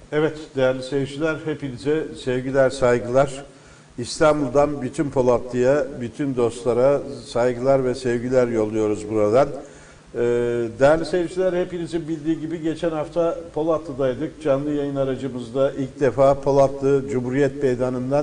Evet değerli seyirciler, hepinize sevgiler, saygılar. İstanbul'dan bütün Polatlı'ya, bütün dostlara saygılar ve sevgiler yolluyoruz buradan. Değerli seyirciler, hepinizin bildiği gibi geçen hafta Polatlı'daydık. Canlı yayın aracımızda ilk defa Polatlı Cumhuriyet Meydanı'ndan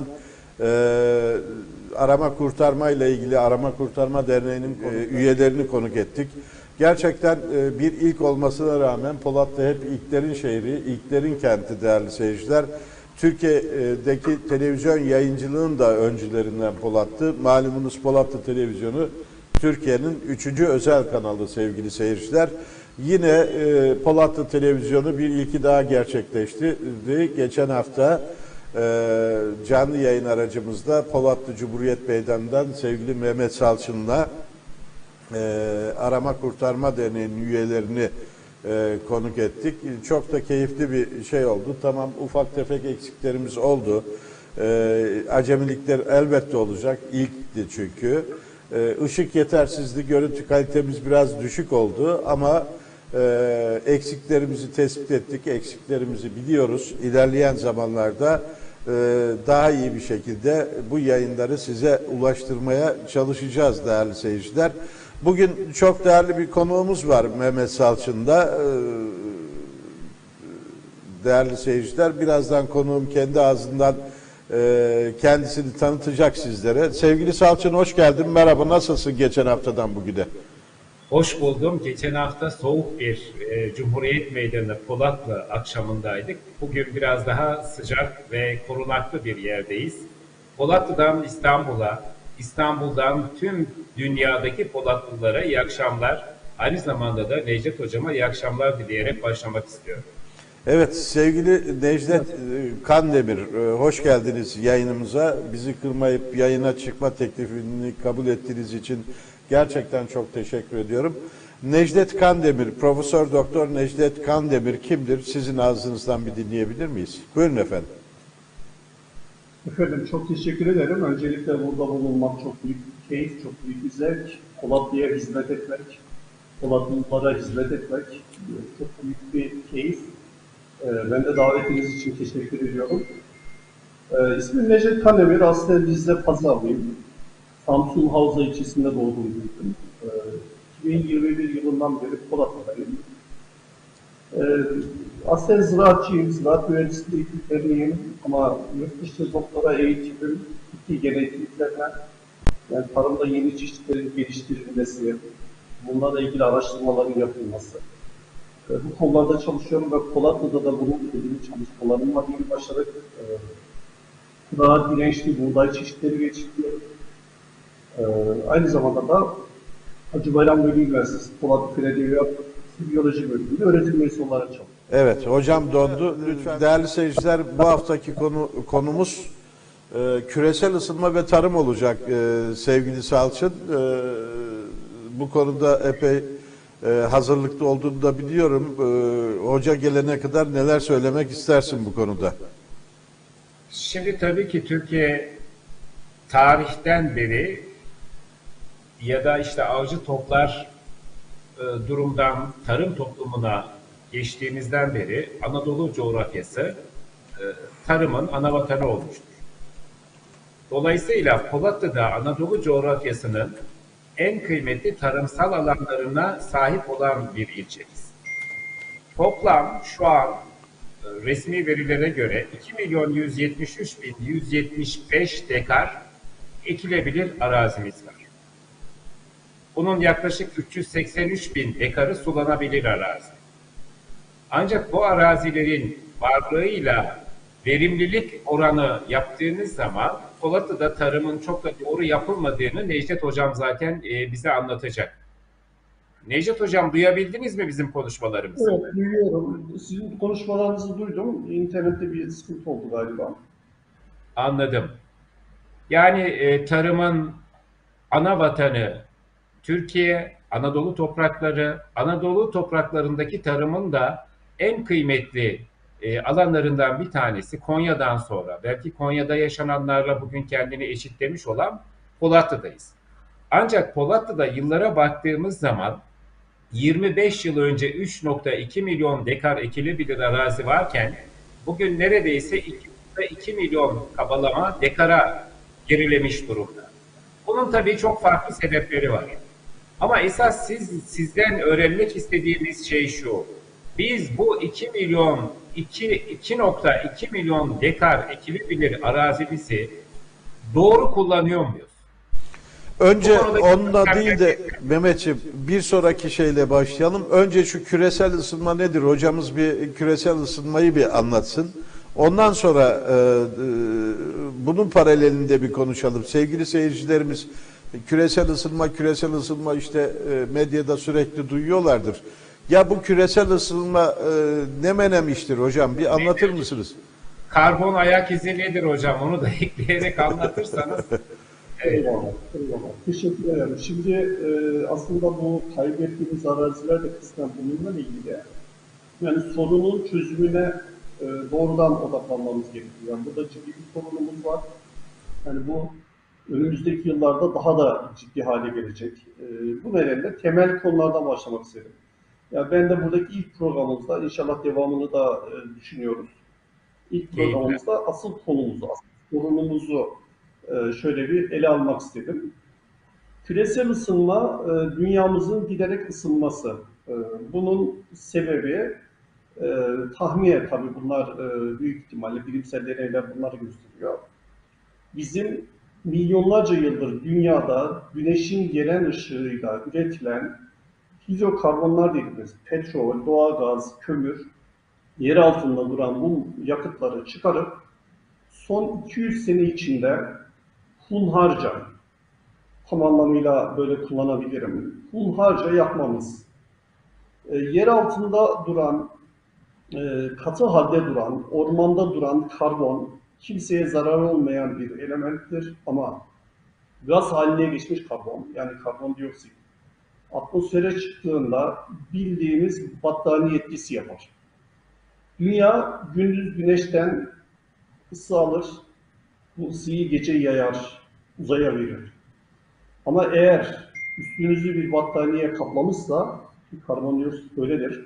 arama kurtarma ile ilgili Arama Kurtarma Derneği'nin üyelerini konuk ettik. Gerçekten bir ilk olmasına rağmen Polatlı hep ilklerin şehri, ilklerin kenti değerli seyirciler. Türkiye'deki televizyon yayıncılığın da öncülerinden Polatlı. Malumunuz Polatlı Televizyonu Türkiye'nin 3. özel kanalı sevgili seyirciler. Yine Polatlı Televizyonu bir ilki daha gerçekleşti. Geçen hafta canlı yayın aracımızda Polatlı Cumhuriyet Meydanı'ndan sevgili Mehmet Salçın'la Arama Kurtarma Derneği'nin üyelerini konuk ettik. Çok da keyifli bir şey oldu. Tamam, ufak tefek eksiklerimiz oldu. Acemilikler elbette olacak. İlkti çünkü. Işık yetersizdi, görüntü kalitemiz biraz düşük oldu ama eksiklerimizi tespit ettik, eksiklerimizi biliyoruz. İlerleyen zamanlarda daha iyi bir şekilde bu yayınları size ulaştırmaya çalışacağız değerli seyirciler. Bugün çok değerli bir konuğumuz var Mehmet Salçın'da. Değerli seyirciler, birazdan konuğum kendi ağzından kendisini tanıtacak sizlere. Sevgili Salçın, hoş geldin. Merhaba, nasılsın geçen haftadan bugüne? Hoş buldum. Geçen hafta soğuk bir Cumhuriyet Meydanı Polatlı akşamındaydık. Bugün biraz daha sıcak ve korunaklı bir yerdeyiz. Polatlı'dan İstanbul'a, İstanbul'dan tüm dünyadaki Polatlılara iyi akşamlar. Aynı zamanda da Necdet Hocama iyi akşamlar dileyerek başlamak istiyorum. Evet, sevgili Necdet Kandemir, hoş geldiniz yayınımıza. Bizi kırmayıp yayına çıkma teklifini kabul ettiğiniz için gerçekten çok teşekkür ediyorum. Necdet Kandemir, Profesör Doktor Necdet Kandemir kimdir? Sizin ağzınızdan bir dinleyebilir miyiz? Buyurun efendim. Efendim çok teşekkür ederim. Öncelikle burada bulunmak çok büyük bir keyif, çok büyük bir zevk. Polatlı'ya hizmet etmek, Polatlılara hizmet etmek çok büyük bir keyif. Ben de davetiniz için teşekkür ediyorum. İsmim Necdet Kandemir, aslında Rize Pazarlıyım. Samsun Havza ilçesinde doğdum büyüdüm. 2021 yılından beri Polatlı'dayım. Aslında ziraatçıyım, ziraat mühendisliği eğitimliyim ama yurt dışı doktora eğitimim bitki genetiklerine, yani tarımda yeni çeşitlerin geliştirilmesi, bunlarla ilgili araştırmaların yapılması. Bu konularda çalışıyorum ve Polatlı'da da bunun ilgili çalışmalarımla ilgili başladık. Daha dirençli buğday çeşitleri geliştiriyorum. Aynı zamanda da Hacı Bayram Veli Üniversitesi Polatlı Frederick Biyoloji Bölümünde öğretim üyesi olarak çalışıyorum. Evet, hocam dondu. Lütfen. Değerli seyirciler, bu haftaki konumuz küresel ısınma ve tarım olacak sevgili Salçın. Bu konuda epey hazırlıklı olduğunu da biliyorum. Hoca gelene kadar neler söylemek istersin bu konuda? Şimdi tabii ki Türkiye tarihten beri ya da işte avcı toplar durumdan tarım toplumuna geçtiğimizden beri Anadolu coğrafyası tarımın ana vatanı olmuştur. Dolayısıyla Polatlı'da Anadolu coğrafyasının en kıymetli tarımsal alanlarına sahip olan bir ilçemiz. Toplam şu an resmi verilere göre 2.173.175 dekar ekilebilir arazimiz var. Bunun yaklaşık 383.000 dekarı sulanabilir arazi. Ancak bu arazilerin varlığıyla verimlilik oranı yaptığınız zaman Polatlı'da tarımın çok da doğru yapılmadığını Necdet Hocam zaten bize anlatacak. Necdet Hocam, duyabildiniz mi bizim konuşmalarımızı? Evet, duyuyorum. Sizin konuşmalarınızı duydum. İnternette bir sıkıntı oldu galiba. Anladım. Yani tarımın ana vatanı Türkiye, Anadolu toprakları, Anadolu topraklarındaki tarımın da en kıymetli alanlarından bir tanesi Konya'dan sonra, belki Konya'da yaşananlarla bugün kendini eşitlemiş olan Polatlı'dayız. Ancak Polatlı'da yıllara baktığımız zaman 25 yıl önce 3.2 milyon dekar ekilebilir arazi varken bugün neredeyse 2 milyon kabalama dekara gerilemiş durumda. Bunun tabii çok farklı sebepleri var. Ama esas sizden öğrenmek istediğimiz şey şu. Biz bu 2,2 milyon dekar ekilebilir arazimizi doğru kullanıyor muyuz? Önce onunla değil de Mehmetciğim bir sonraki şeyle başlayalım. Önce şu küresel ısınma nedir? Hocamız bir küresel ısınmayı bir anlatsın. Ondan sonra bunun paralelinde bir konuşalım. Sevgili seyircilerimiz küresel ısınma işte medyada sürekli duyuyorlardır. Ya bu küresel ısınma ne menemiştir hocam? Bir anlatır mısınız? Karbon ayak izi nedir hocam? Onu da ekleyerek anlatırsanız. Eyvallah. Teşekkür ederim. Şimdi aslında bu kaybettiğimiz araziler de kısmen bununla ilgili. Yani sorunun çözümüne doğrudan odaklanmamız gerekiyor. Yani burada ciddi bir sorunumuz var. Yani bu önümüzdeki yıllarda daha da ciddi hale gelecek. Bu nedenle temel konulardan başlamak istedim. Yani ben de buradaki ilk programımızda inşallah devamını da düşünüyoruz. İlk programımızda asıl konumuzu, asıl sorunumuzu şöyle bir ele almak istedim. Küresel ısınma, dünyamızın giderek ısınması. Bunun sebebi tahminen tabii bunlar büyük ihtimalle bilimsel deneyler bunları gösteriyor. Bizim milyonlarca yıldır dünyada güneşin gelen ışığıyla üretilen hidrokarbonlar dediğimiz petrol, doğalgaz, kömür, yer altında duran bu yakıtları çıkarıp son 200 sene içinde hunharca, tam anlamıyla böyle kullanabilirim, hunharca yapmamız, yer altında duran, katı halde duran, ormanda duran karbon, kimseye zarar olmayan bir elementtir ama gaz haline geçmiş karbon, yani karbondioksit, atmosfere çıktığında bildiğimiz battaniye etkisi yapar. Dünya gündüz güneşten ısı alır, bu ısıyı gece yayar, uzaya verir. Ama eğer üstünüzü bir battaniye kaplamışsa, karbondioksit böyledir,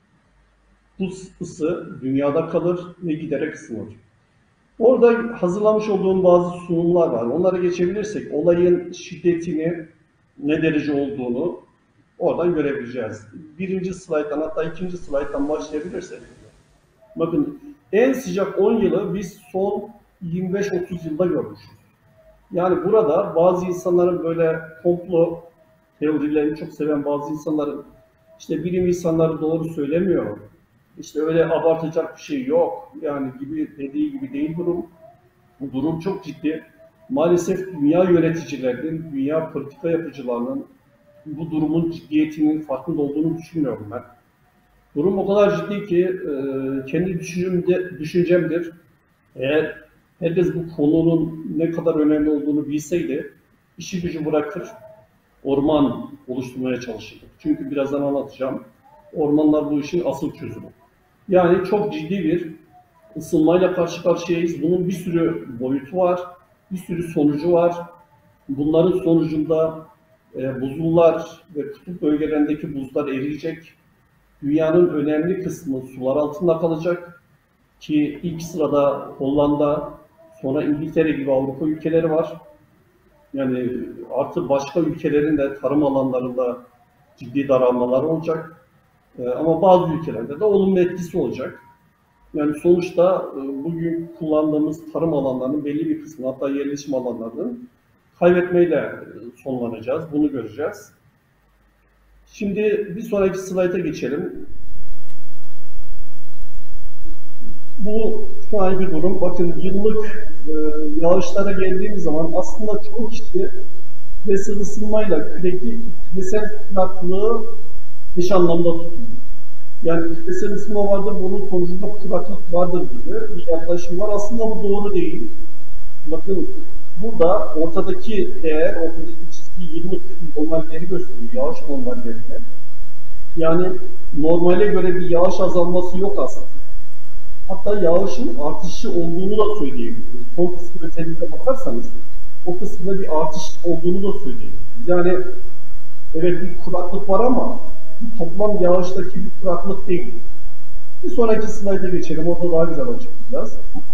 bu ısı dünyada kalır ve giderek ısınır. Orada hazırlamış olduğum bazı sunumlar var. Onlara geçebilirsek olayın şiddetini, ne derece olduğunu oradan görebileceğiz. Birinci slayttan hatta ikinci slayttan başlayabilirsek. Bakın en sıcak 10 yılı biz son 25-30 yılda görmüşüz. Yani burada bazı insanların böyle komplo teorilerini çok seven bazı insanların işte bilim insanları doğru söylemiyor. İşte öyle abartacak bir şey yok. Yani gibi dediği gibi değil durum. Bu durum çok ciddi. Maalesef dünya yöneticilerinin, dünya politika yapıcılarının bu durumun ciddiyetinin farkında olduğunu düşünmüyorum ben. Durum o kadar ciddi ki kendi düşüncemdir. Eğer herkes bu konunun ne kadar önemli olduğunu bilseydi, işi gücü bırakır, orman oluşturmaya çalışırdı. Çünkü birazdan anlatacağım, ormanlar bu işin asıl çözümü. Yani çok ciddi bir ısınmayla karşı karşıyayız. Bunun bir sürü boyutu var, bir sürü sonucu var. Bunların sonucunda buzullar ve kutup bölgelerindeki buzlar eriyecek. Dünyanın önemli kısmı sular altında kalacak. Ki ilk sırada Hollanda, sonra İngiltere gibi Avrupa ülkeleri var. Yani artı başka ülkelerin de tarım alanlarında ciddi daralmalar olacak. Ama bazı ülkelerde de olumlu etkisi olacak. Yani sonuçta bugün kullandığımız tarım alanlarının belli bir kısmı, hatta yerleşim alanlarının kaybetmeyle sonlanacağız. Bunu göreceğiz. Şimdi bir sonraki slayta geçelim. Bu şu anki durum. Bakın yıllık yağışlara geldiğimiz zaman aslında çoğu kişi küresel ısınmayla küresel kuraklığı eş anlamda tutuyor. Yani küresel ısınma vardır, bunun sonucunda kuraklık vardır gibi bir yaklaşım var. Aslında bu doğru değil. Bakın burada ortadaki değer, ortadaki çizgi 20 normalleri gösteriyor, yağış normallerini. Yani normale göre bir yağış azalması yok aslında. Hatta yağışın artışı olduğunu da söyleyebiliriz. Son kısmı özellikle bakarsanız o kısımda bir artış olduğunu da söyleyebiliriz. Yani evet bir kuraklık var ama toplam yağıştaki bir kuraklık değil. Bir sonraki slayda geçelim. Orada daha güzel açıklayacağız.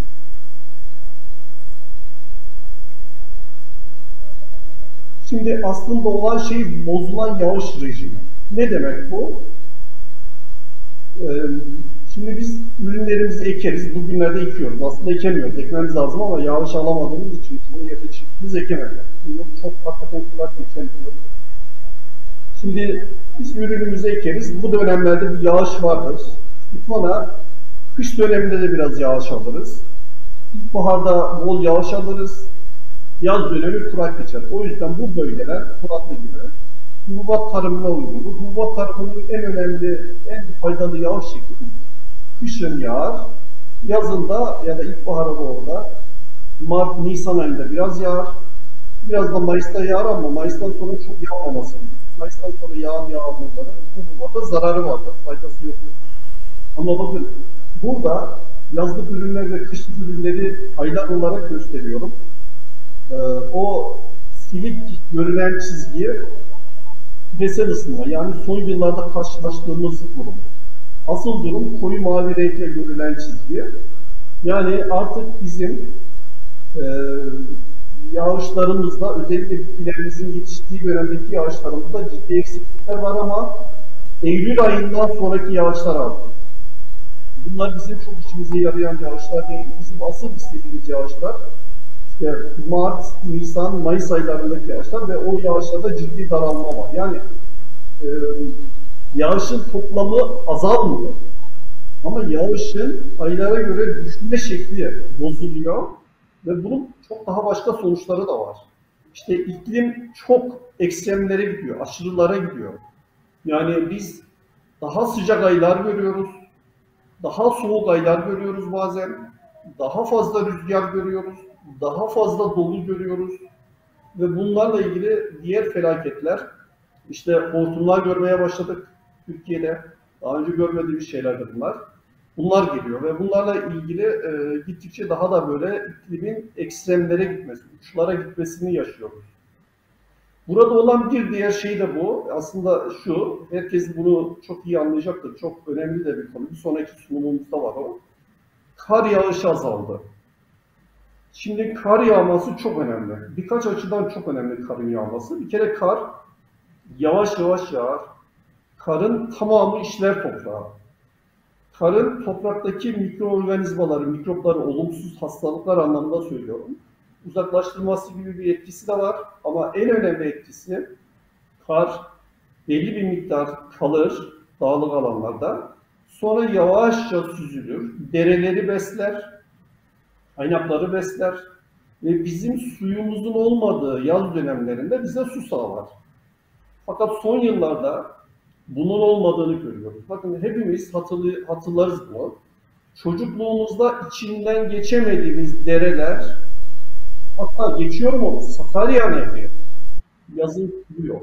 Şimdi aslında olan şey bozulan yağış rejimi. Ne demek bu? Şimdi biz ürünlerimizi ekeriz. Bugünlerde ekiyoruz. Aslında ekemiyoruz. Ekmemiz lazım ama yağış alamadığımız için ya da çiftimiz ekemediler. Çok hakikaten kulak geçemiyoruz. Şimdi biz ürünümüzü ekeriz. Bu dönemlerde bir yağış vardır. Sonra kış döneminde de biraz yağış alırız. İlkbaharda bol yağış alırız. Yaz dönemi kurak geçer. O yüzden bu bölgeler kuraklı gibi hububat tarımına uygundur. Hububat tarımının en önemli, en faydalı yağış şekli kışın yağar, yazında ya da ilkbahara doğru da Mart, Nisan ayında biraz yağar. Biraz da Mayıs'ta yağar ama Mayıs'tan sonra çok yağmaması. Mayıs'tan sonra yağan yağmurların hububata zararı vardır, faydası yok. Ama bakın burada yazlık ürünler ve kışlık ürünleri aylar olarak gösteriyorum. O silik görülen çizgi küresel ısınma, yani son yıllarda karşılaştığımız durum. Asıl durum koyu mavi renkle görülen çizgi. Yani artık bizim yağışlarımızda, özellikle bitkilerimizin yetiştiği dönemdeki yağışlarımızda ciddi eksiklikler var ama Eylül ayından sonraki yağışlar arttı. Bunlar bizim çok işimize yarayan yağışlar değil. Bizim asıl istediğimiz yağışlar işte Mart, Nisan, Mayıs aylarındaki yağışlar ve o yağışlarda ciddi daralma var. Yani yağışın toplamı azalmıyor. Ama yağışın aylara göre düşme şekli bozuluyor ve bunun çok daha başka sonuçları da var. İşte iklim çok ekstremlere gidiyor, aşırılara gidiyor. Yani biz daha sıcak aylar görüyoruz, daha soğuk aylar görüyoruz bazen, daha fazla rüzgar görüyoruz, daha fazla dolu görüyoruz ve bunlarla ilgili diğer felaketler, işte hortumlar görmeye başladık Türkiye'de. Daha önce görmediğimiz şeylerdi bunlar. Bunlar geliyor ve bunlarla ilgili gittikçe daha da böyle iklimin ekstremlere gitmesi, uçlara gitmesini yaşıyoruz. Burada olan bir diğer şey de bu. Aslında şu, herkes bunu çok iyi anlayacaktır. Çok önemli de bir konu. Bir sonraki sunumumuzda var o. Kar yağışı azaldı. Şimdi kar yağması çok önemli. Birkaç açıdan çok önemli karın yağması. Bir kere kar yavaş yavaş yağar. Karın tamamı işler toprağa. Karın topraktaki mikroorganizmaları, mikropları, olumsuz hastalıklar anlamında söylüyorum. Uzaklaştırması gibi bir etkisi de var ama en önemli etkisi kar belli bir miktar kalır dağlık alanlarda. Sonra yavaşça süzülür, dereleri besler, kaynakları besler ve bizim suyumuzun olmadığı yaz dönemlerinde bize su sağlar. Fakat son yıllarda bunun olmadığını görüyoruz. Bakın hepimiz hatırlarız bunu. Çocukluğumuzda içinden geçemediğimiz dereler, hatta geçiyorum onu, Sakarya Nehri yazın kuruyor.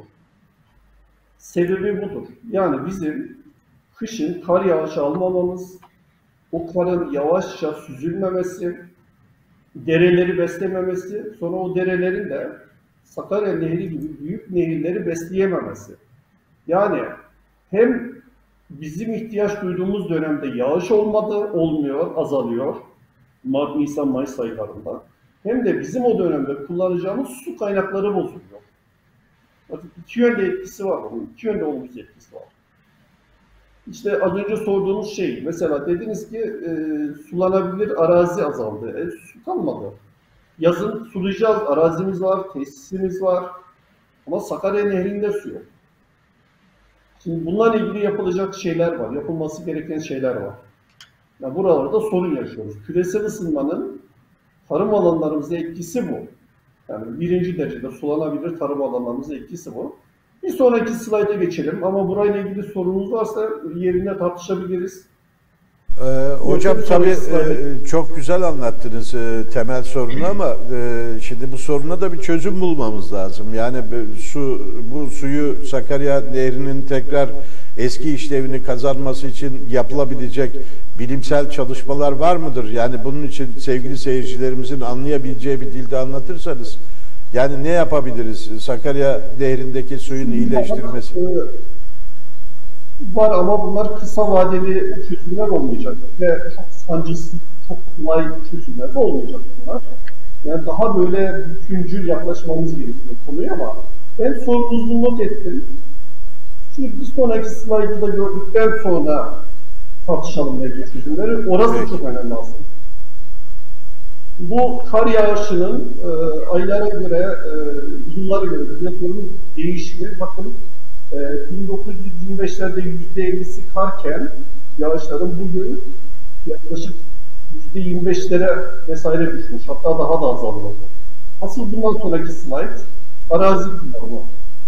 Sebebi budur. Yani bizim kışın kar yağışı almamamız, o karın yavaşça süzülmemesi, dereleri beslememesi, sonra o derelerin de Sakarya Nehri gibi büyük nehirleri besleyememesi. Yani hem bizim ihtiyaç duyduğumuz dönemde yağış olmuyor, azalıyor. Mart, Nisan, Mayıs aylarında. Hem de bizim o dönemde kullanacağımız su kaynakları bozuluyor. Bakın iki yönde etkisi var bunun, iki yönde olumsuz etkisi var. İşte az önce sorduğunuz şey, mesela dediniz ki sulanabilir arazi azaldı. Su kalmadı. Yazın sulayacağız, arazimiz var, tesisimiz var. Ama Sakarya Nehri'nde su yok. Şimdi bunlarla ilgili yapılacak şeyler var, yapılması gereken şeyler var. Yani buralarda sorun yaşıyoruz. Küresel ısınmanın tarım alanlarımıza etkisi bu. Yani birinci derecede sulanabilir tarım alanlarımıza etkisi bu. Bir sonraki slayda geçelim ama burayla ilgili sorunuz varsa yerine tartışabiliriz. Hocam tabii çok güzel anlattınız temel sorunu ama şimdi bu soruna da bir çözüm bulmamız lazım. Yani bu suyu Sakarya Nehri'nin tekrar eski işlevini kazanması için yapılabilecek bilimsel çalışmalar var mıdır? Yani bunun için sevgili seyircilerimizin anlayabileceği bir dilde anlatırsanız, yani ne yapabiliriz Sakarya Nehri'ndeki suyun iyileştirmesi? var ama bunlar kısa vadeli çözümler olmayacak ve çok sancısız, çok kolay çözümler de olmayacak bunlar. Yani daha böyle bütüncül yaklaşmamız gerekiyor konuya ama ben sorunuzu not ettim. Şimdi bir sonraki slaytı da gördükten sonra tartışalım belki çözümleri. Orası Peki. çok önemli aslında. Bu kar yağışının aylara göre, yıllara göre yapıyorum değişimi. Bakın 1925'lerde %50'si karken yağışların bugün yaklaşık %25'lere vesaire düşmüş. Hatta daha da azalıyor. Asıl bundan sonraki slide arazi kullanımı.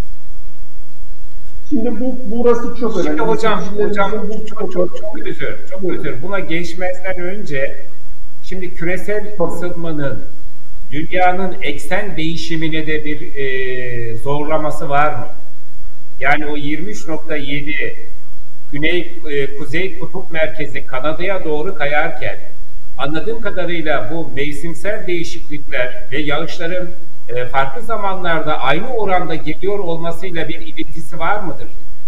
Şimdi burası çok önemli. Şimdi hocam çok özür. Buna geçmezden önce şimdi küresel ısınmanın dünyanın eksen değişimine de bir zorlaması var mı? Yani o 23.7 kuzey kutup merkezi Kanada'ya doğru kayarken anladığım kadarıyla bu mevsimsel değişiklikler ve yağışların farklı zamanlarda aynı oranda geliyor olmasıyla bir ilintisi var mıdır?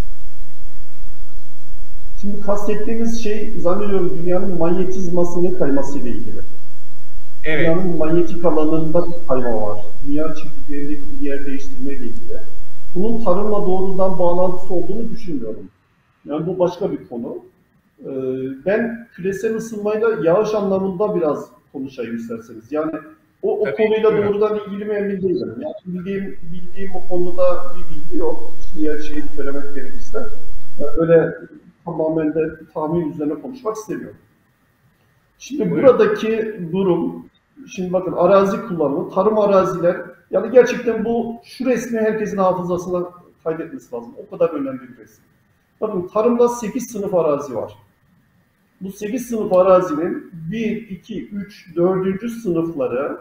Şimdi kastettiğimiz şey zannediyorum dünyanın manyetizmasının kaymasıyla ilgili. Evet. Dünyanın manyetik alanında bir kayma var. Dünya çekirdeğindeki bir yer değiştirmeyle ilgili. Bunun tarımla doğrudan bağlantısı olduğunu düşünmüyorum. Yani bu başka bir konu. Ben küresel ısınmayla yağış anlamında biraz konuşayım isterseniz. Yani o konuyla doğrudan ilgili mi emin değilim. Yani bildiğim o konuda bir bilgi yok. Diğer şeyi söylemek gerekirse. Yani öyle tamamen de tahmin üzerine konuşmak istemiyorum. Şimdi buradaki durum, şimdi bakın arazi kullanımı, tarım araziler, yani gerçekten şu resmi herkesin hafızasına kaydetmesi lazım. O kadar önemli bir resim. Bakın tarımda 8 sınıf arazi var. Bu 8 sınıf arazinin 1, 2, 3, 4. sınıfları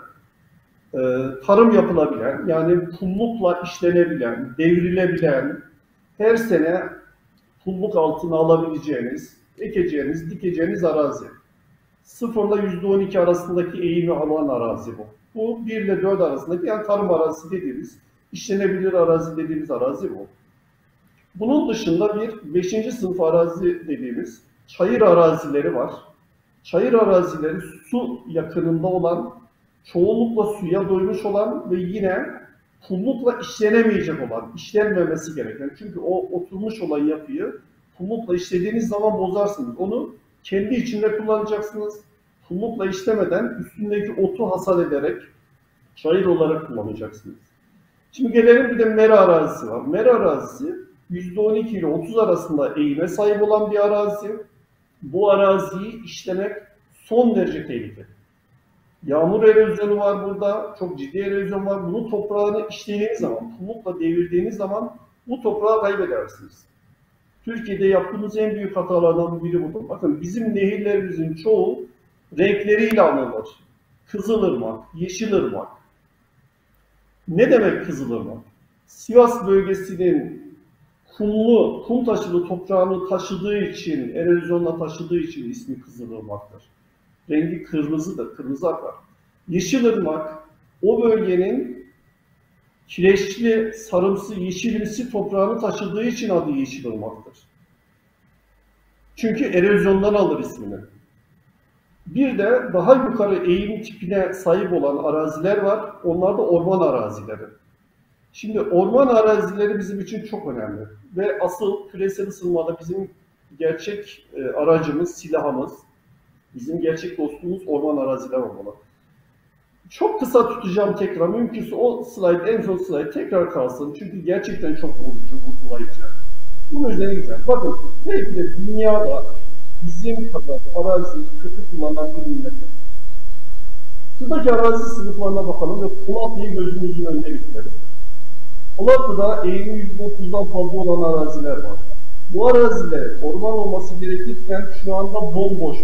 tarım yapılabilen, yani pullukla işlenebilen, devrilebilen, her sene pulluk altına alabileceğiniz, ekeceğiniz, dikeceğiniz arazi. 0 ile %12 arasındaki eğimi alan arazi bu. Bu 1 ile 4 arasındaki, yani tarım arazisi dediğimiz, işlenebilir arazi dediğimiz arazi bu. Bunun dışında bir 5. sınıf arazi dediğimiz çayır arazileri var. Çayır arazileri su yakınında olan, çoğunlukla suya doymuş olan ve yine pullukla işlenemeyecek olan, işlenmemesi gereken. Çünkü o oturmuş olan yapıyı pullukla işlediğiniz zaman bozarsınız. Onu kendi içinde kullanacaksınız. Pullukla işlemeden üstündeki otu hasat ederek çayır olarak kullanacaksınız. Şimdi gelelim bir de mera arazisi var. Mera arazisi %12 ile 30 arasında eğime sahip olan bir arazi. Bu araziyi işlemek son derece tehlikeli. Yağmur erozyonu var burada, çok ciddi erozyon var. Bunu toprağını işlediğiniz zaman, pullukla devirdiğiniz zaman bu toprağı kaybedersiniz. Türkiye'de yaptığımız en büyük hatalardan biri budur. Bakın bizim nehirlerimizin çoğu renkleriyle anılır. Kızılırmak, Yeşilırmak. Ne demek Kızılırmak? Sivas bölgesinin kumlu, kum taşılı toprağını taşıdığı için, erozyonla taşıdığı için ismi Kızılırmak'tır. Rengi kırmızıdır, kırmızı akar. Yeşilırmak, o bölgenin kireçli, sarımsı, yeşilimsi toprağını taşıdığı için adı Yeşilırmak'tır. Çünkü erozyondan alır ismini. Bir de daha yukarı eğim tipine sahip olan araziler var. Onlar da orman arazileri. Şimdi orman arazileri bizim için çok önemli. Ve asıl küresel ısınmada bizim gerçek aracımız, silahımız, bizim gerçek dostumuz orman araziler olmalı. Çok kısa tutacağım tekrar. Mümkünse o slide, en son slide tekrar kalsın. Çünkü gerçekten çok vurucu, vurgulayıcı. Bunun üzerine gideceğim. Bakın, belki de dünyada bizim kadar arazi kötü kullanan bir millet. Şuradaki arazi sınıflarına bakalım ve Polatlı'yı gözümüzün önüne getirelim. Polatlı'da eğimi %30'dan fazla olan araziler var. Bu araziler orman olması gerekirken şu anda bomboş.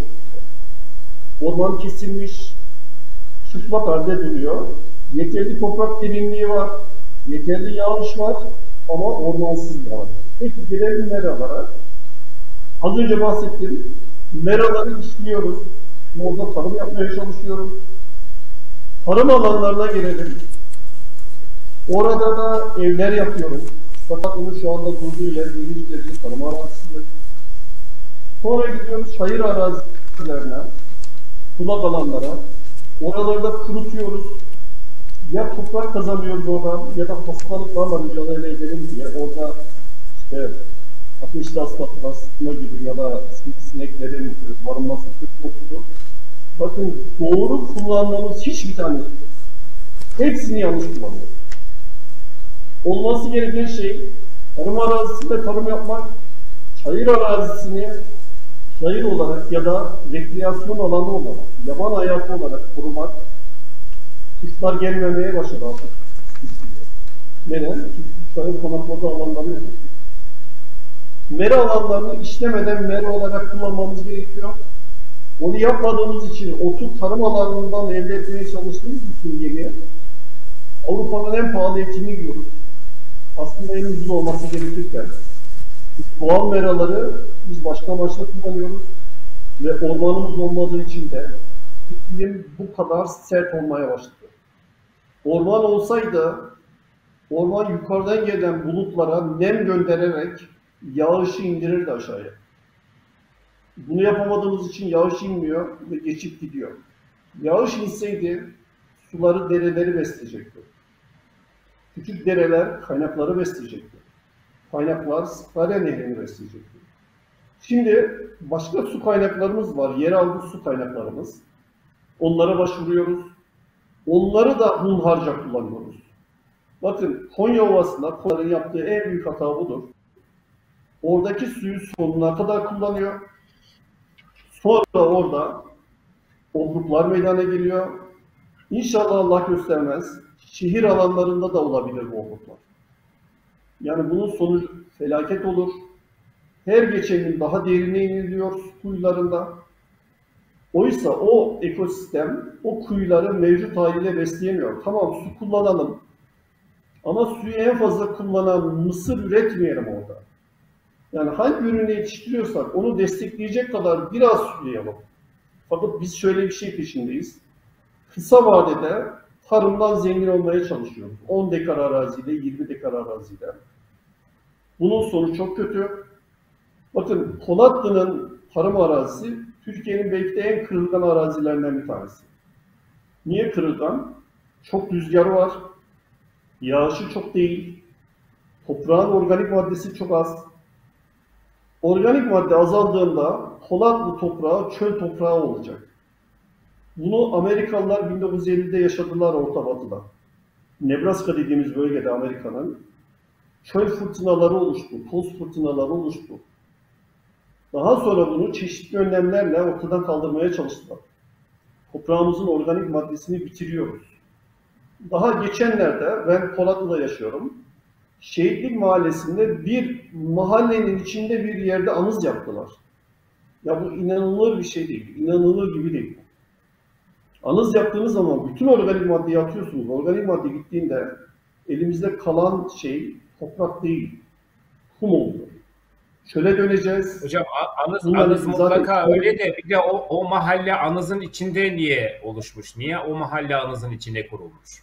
Orman kesilmiş, çıplak halde duruyor. Yeterli toprak derinliği var, yeterli yağış var ama ormansız bir arazi. Peki gelelim meralara. Az önce bahsettim. Meraları işliyoruz. Orada tarım yapmaya çalışıyoruz. Tarım alanlarına gelelim. Orada da evler yapıyoruz. Fakat onun şu anda durduğu yer birinci derece tarım arazisidir. Sonra gidiyoruz çayır arazilerine, sulak alanlara. Oralarda kurutuyoruz. Ya toprak kazanıyoruz oradan ya da hastalıklarla mücadele edelim diye orada işte ateşli hastalıklar gibi ya da sineklerin barınması kötü okudu. Bakın doğru kullanmamız hiçbir tanesi yok. Hepsini yanlış kullanıyoruz. Olması gereken şey tarım arazisinde tarım yapmak, çayır arazisini çayır olarak ya da rekreasyon alanı olarak, yaban hayatı olarak korumak. Kuşlar gelmemeye başladı artık. Neden? Çünkü kuşların konakladığı alanları yok. Mera alanlarını işlemeden mera olarak kullanmamız gerekiyor. Onu yapmadığımız için otu tarım alanından elde etmeye çalıştığımız için geriye Avrupa'nın en pahalı etini yiyoruz. Aslında en ucuz olması gerekirken doğal meraları biz başka amaçla kullanıyoruz ve ormanımız olmadığı için de iklim bu kadar sert olmaya başladı. Orman olsaydı, orman yukarıdan gelen bulutlara nem göndererek yağışı indirirdi aşağıya. Bunu yapamadığımız için yağış inmiyor ve geçip gidiyor. Yağış inseydi suları, dereleri besleyecekti. Küçük dereler kaynakları besleyecekti. Kaynaklar Sakarya Nehri'ni besleyecekti. Şimdi başka su kaynaklarımız var, yeraltı su kaynaklarımız. Onlara başvuruyoruz. Onları da hunharca kullanıyoruz. Bakın Konya Ovası'nda Konya'nın yaptığı en büyük hata budur. Oradaki suyu sonuna kadar kullanıyor. Sonra orada obruklar meydana geliyor. İnşallah Allah göstermez. Şehir alanlarında da olabilir bu obruklar. Yani bunun sonucu felaket olur. Her geçen gün daha derine iniliyor su kuyularında. Oysa o ekosistem o kuyuları mevcut haliyle besleyemiyor. Tamam su kullanalım. Ama suyu en fazla kullanan mısır üretmeyelim orada. Yani hangi ürünü yetiştiriyorsak onu destekleyecek kadar biraz sulayalım. Fakat biz şöyle bir şey peşindeyiz. Kısa vadede tarımdan zengin olmaya çalışıyoruz. 10 dekar araziyle, 20 dekar araziyle. Bunun sonu çok kötü. Bakın Polatlı'nın tarım arazisi Türkiye'nin belki de en kırılgan arazilerinden bir tanesi. Niye kırılgan? Çok rüzgarı var. Yağışı çok değil. Toprağın organik maddesi çok az. Organik madde azaldığında Polatlı toprağı çöl toprağı olacak. Bunu Amerikalılar 1950'de yaşadılar Orta Batı'da. Nebraska dediğimiz bölgede Amerika'nın çöl fırtınaları oluştu, toz fırtınaları oluştu. Daha sonra bunu çeşitli önlemlerle ortadan kaldırmaya çalıştılar. Toprağımızın organik maddesini bitiriyoruz. Daha geçenlerde ben Polatlı'da yaşıyorum. Şehitlik Mahallesi'nde bir mahallenin içinde bir yerde anız yaptılar. Ya bu inanılır bir şey değil, inanılır gibi değil. Anız yaptığınız zaman bütün organik maddeyi atıyorsunuz. Organik madde gittiğinde elimizde kalan şey toprak değil, kum oluyor. Çöle döneceğiz. Hocam anız mutlaka öyle de bir de o mahalle anızın içinde niye oluşmuş? Niye o mahalle anızın içine kurulmuş?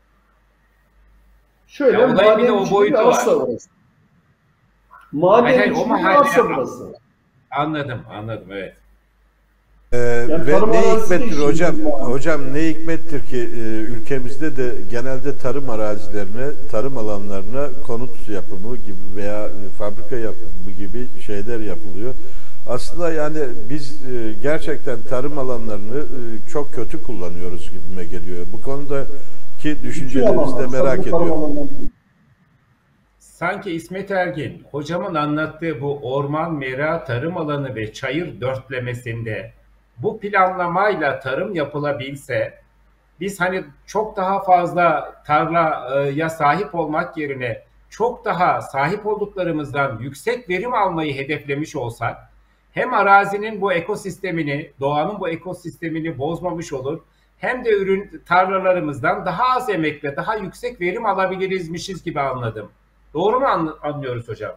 Şöyle ya olayın bir de mahallenin o boyutu var. Orası. Mahallenin o içinde mahalle arsa burası. Anladım evet. Yani Ve ne arazisi hikmettir için hocam? bizim Hocam ne hikmettir ki ülkemizde de genelde tarım arazilerine, tarım alanlarına konut yapımı gibi veya fabrika yapımı gibi şeyler yapılıyor. Aslında yani biz gerçekten tarım alanlarını çok kötü kullanıyoruz gibime geliyor. Bu konudaki düşüncelerinizi de merak ediyorum. Sanki İsmet Ergin, hocamın anlattığı bu orman, mera, tarım alanı ve çayır dörtlemesinde bu planlamayla tarım yapılabilse, biz hani çok daha fazla tarlaya sahip olmak yerine çok daha sahip olduklarımızdan yüksek verim almayı hedeflemiş olsak, hem arazinin bu ekosistemini, doğanın bu ekosistemini bozmamış olur, hem de ürün tarlalarımızdan daha az emekle daha yüksek verim alabilirizmişiz gibi anladım. Doğru mu anlıyoruz hocam?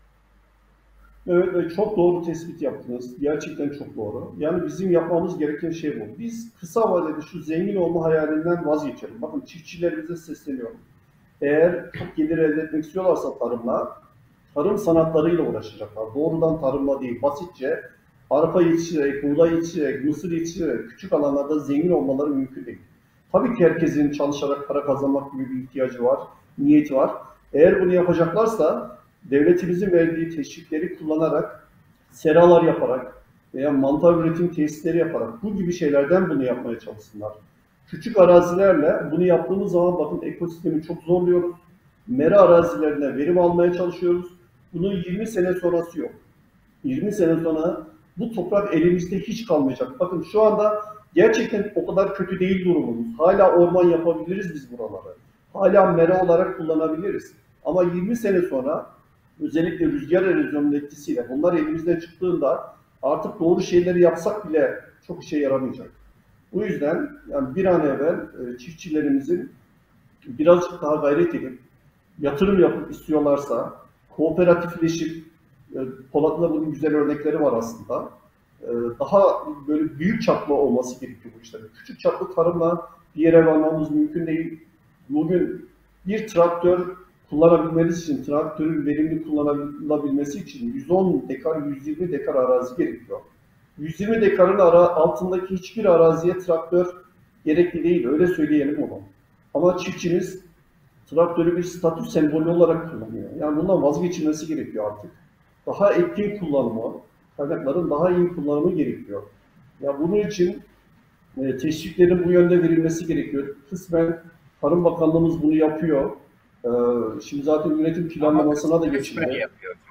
Evet, çok doğru tespit yaptınız. Gerçekten çok doğru. Yani bizim yapmamız gereken şey bu. Biz kısa vadede şu zengin olma hayalinden vazgeçelim. Bakın çiftçilerimize sesleniyorum. Eğer çok gelir elde etmek istiyorlarsa tarımla, tarım sanatlarıyla uğraşacaklar. Doğrudan tarımla değil, basitçe arpa yetiştirerek, buğday yetiştirerek, mısır yetiştirerek küçük alanlarda zengin olmaları mümkün değil. Tabii ki herkesin çalışarak para kazanmak gibi bir ihtiyacı var, niyeti var. Eğer bunu yapacaklarsa devletimizin verdiği teşvikleri kullanarak, seralar yaparak veya mantar üretim tesisleri yaparak bu gibi şeylerden bunu yapmaya çalışsınlar. Küçük arazilerle bunu yaptığımız zaman bakın ekosistemi çok zorluyoruz. Mera arazilerine verim almaya çalışıyoruz. Bunun 20 sene sonrası yok. 20 sene sonra bu toprak elimizde hiç kalmayacak. Bakın şu anda gerçekten o kadar kötü değil durumumuz. Hala orman yapabiliriz biz buraları. Hala mera olarak kullanabiliriz. Ama 20 sene sonra özellikle rüzgar erozyonunun etkisiyle bunlar elimizden çıktığında artık doğru şeyleri yapsak bile çok işe yaramayacak. Bu yüzden yani bir an evvel çiftçilerimizin birazcık daha gayret edip yatırım yapıp istiyorlarsa kooperatifleşip Polat'ta bunun güzel örnekleri var aslında. Daha böyle büyük çaplı olması gerekiyor bu işlerin. Küçük çaplı tarımla bir yere varmamız mümkün değil. Bugün bir traktör kullanabilmeniz için, traktörün verimli kullanılabilmesi için 110 dekar, 120 dekar arazi gerekiyor. 120 dekarın altındaki hiçbir araziye traktör gerekli değil, öyle söyleyelim onu. Ama çiftçimiz traktörü bir statü sembolü olarak kullanıyor. Yani bundan vazgeçilmesi gerekiyor artık. Daha etkin kullanımı, kaynakların daha iyi kullanımı gerekiyor. Ya bunun için teşviklerin bu yönde verilmesi gerekiyor. Kısmen Tarım Bakanlığımız bunu yapıyor. Şimdi zaten üretim planlamasına da geçildi.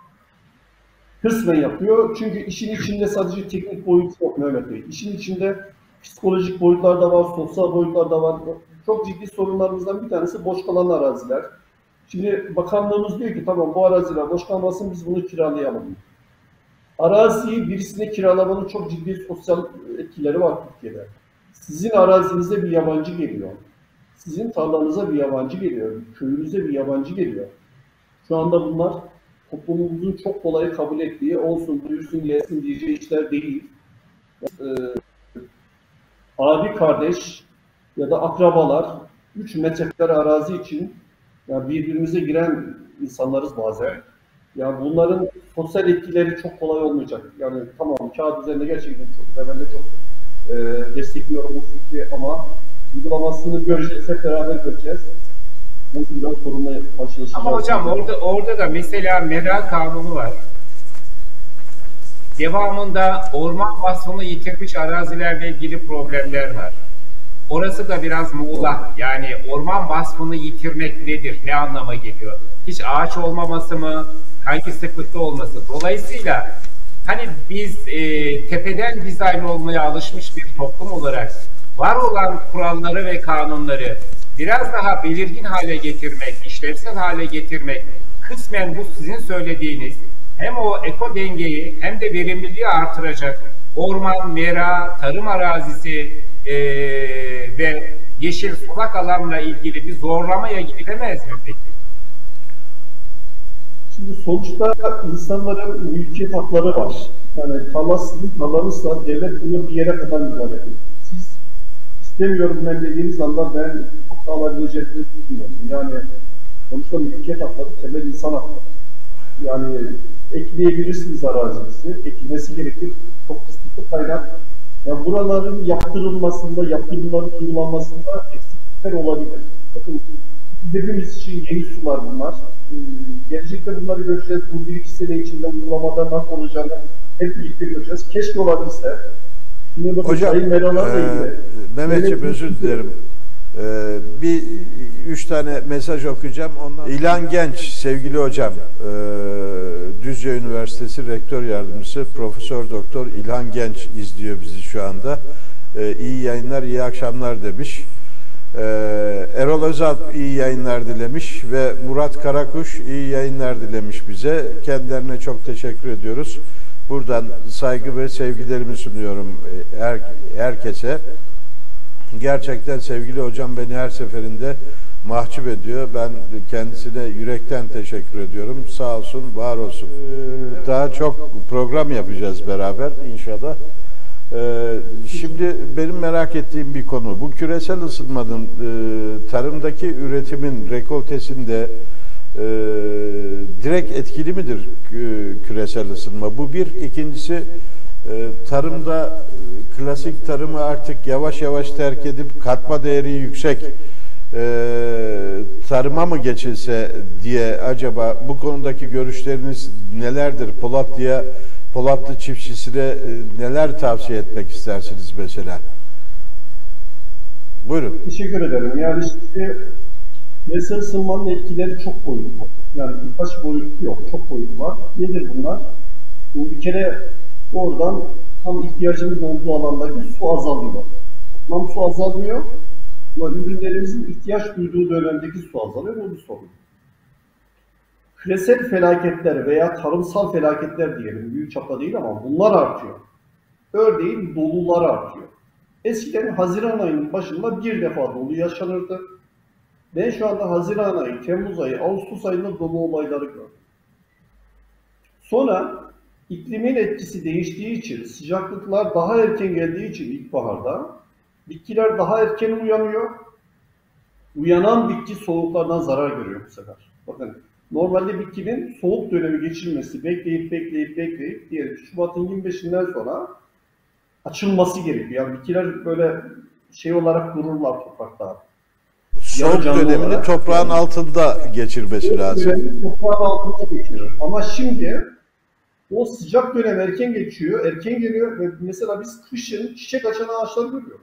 Kısmen yapıyor. Çünkü işin içinde sadece teknik boyut yok Mehmet Bey. İşin içinde psikolojik boyutlar da var, sosyal boyutlar da var. Çok ciddi sorunlarımızdan bir tanesi boş kalan araziler. Şimdi bakanlığımız diyor ki tamam bu araziler boş kalmasın biz bunu kiralayalım. Araziyi birisine kiralamanın çok ciddi sosyal etkileri var Türkiye'de. Sizin arazinize bir yabancı geliyor. Sizin tarlanıza bir yabancı geliyor. Köyünüze bir yabancı geliyor. Şu anda bunlar toplumumuzun çok kolay kabul ettiği olsun, buyursun, gelsin diyeceği işler değil. Abi kardeş ya da akrabalar 3 metrekare arazi için yani birbirimize giren insanlarız bazen. Yani bunların sosyal etkileri çok kolay olmayacak. Yani tamam kağıt üzerinde gerçekten çok güzel. Ben de çok destekliyorum bu fikri ama uygulamasını göreceğiz, hep beraber göreceğiz. Nasıl biraz sorunla karşılaşacağız. Ama hocam orada da mesela mera kanunu var. Devamında orman vasfını yitirmiş arazilerle ilgili problemler var. Orası da biraz muğlak. Yani orman vasfını yitirmek nedir? Ne anlama geliyor? Hiç ağaç olmaması mı? Hangi sıklıkta olması? Dolayısıyla hani biz tepeden dizayn olmaya alışmış bir toplum olarak var olan kuralları ve kanunları biraz daha belirgin hale getirmek, işlevsel hale getirmek, kısmen bu sizin söylediğiniz hem o eko dengeyi hem de verimliliği artıracak orman, mera, tarım arazisi ve yeşil sulak alanla ilgili bir zorlamaya gidemez mi peki? Şimdi sonuçta insanların mülkiyet hakları var. Yani tarlanızsa devlet bunu bir yere kadar müdahale ediyor. Siz istemiyorum ben dediğiniz anda ben çok alabileceğini düşünmüyorum. Yani sonuçta mülkiyet hakları temel insan hakları. Yani ekleyebilirsiniz arazinizi, ekilmesi gerekir. Çok kısıtlı kaynak. Yani buraların yaptırılmasında, yaptırımların uygulanmasında eksiklikler olabilir. Bakın hepimiz için yeni sular bunlar. Gelecekte bunları göreceğiz. Bu 1-2 sene içinde uygulamada nasıl olacağını hep birlikte göreceğiz. Keşke olabilse. Şimdi bakın hocam, Mehmetciğim özür dilerim. Bir 3 tane mesaj okuyacağım. Ondan İlhan Genç, sevgili hocam, Düzce Üniversitesi Rektör Yardımcısı Profesör Doktor İlhan Genç izliyor bizi şu anda. İyi yayınlar, iyi akşamlar demiş. Erol Özalp iyi yayınlar dilemiş ve Murat Karakuş iyi yayınlar dilemiş bize. Kendilerine çok teşekkür ediyoruz. Buradan saygı ve sevgilerimi sunuyorum herkese. Gerçekten sevgili hocam beni her seferinde mahcup ediyor. Ben kendisine yürekten teşekkür ediyorum. Sağ olsun, var olsun. Daha çok program yapacağız beraber inşallah. Şimdi benim merak ettiğim bir konu. Bu küresel ısınmanın tarımdaki üretimin rekoltesinde direkt etkili midir küresel ısınma? Bu bir. İkincisi tarımda klasik tarımı artık yavaş yavaş terk edip katma değeri yüksek tarıma mı geçilse diye acaba bu konudaki görüşleriniz nelerdir? Polatlı çiftçisine neler tavsiye etmek istersiniz mesela? Buyurun. Teşekkür ederim. Yani şimdi küresel ısınmanın etkileri çok boyutlu. Yani birkaç boyut yok, çok boyutu var. Nedir bunlar? Bu bir kere oradan tam ihtiyacımız olduğu alandaki su azalıyor. Tam su azalmıyor ama ürünlerimizin ihtiyaç duyduğu dönemdeki su azalıyor. Bu bir sorun. Küresel felaketler veya tarımsal felaketler diyelim, büyük çapta değil ama bunlar artıyor. Örneğin dolular artıyor. Eskiden Haziran ayının başında bir defa dolu yaşanırdı. Ben şu anda Haziran ayı, Temmuz ayı, Ağustos ayında dolu olayları gördüm. Sonra iklimin etkisi değiştiği için, sıcaklıklar daha erken geldiği için ilkbaharda bitkiler daha erken uyanıyor. Uyanan bitki soğuklardan zarar görüyor bu sefer. Bakın normalde bitkinin soğuk dönemi geçirmesi, bekleyip diyelim Şubat'ın 25'inden sonra açılması gerekiyor. Yani bitkiler böyle şey olarak dururlar toprakta. Soğuk dönemini toprağın altında geçirmesi lazım. Toprağın altında geçirir. Ama şimdi o sıcak dönem erken geçiyor, erken geliyor ve mesela biz kışın çiçek açan ağaçları görüyoruz.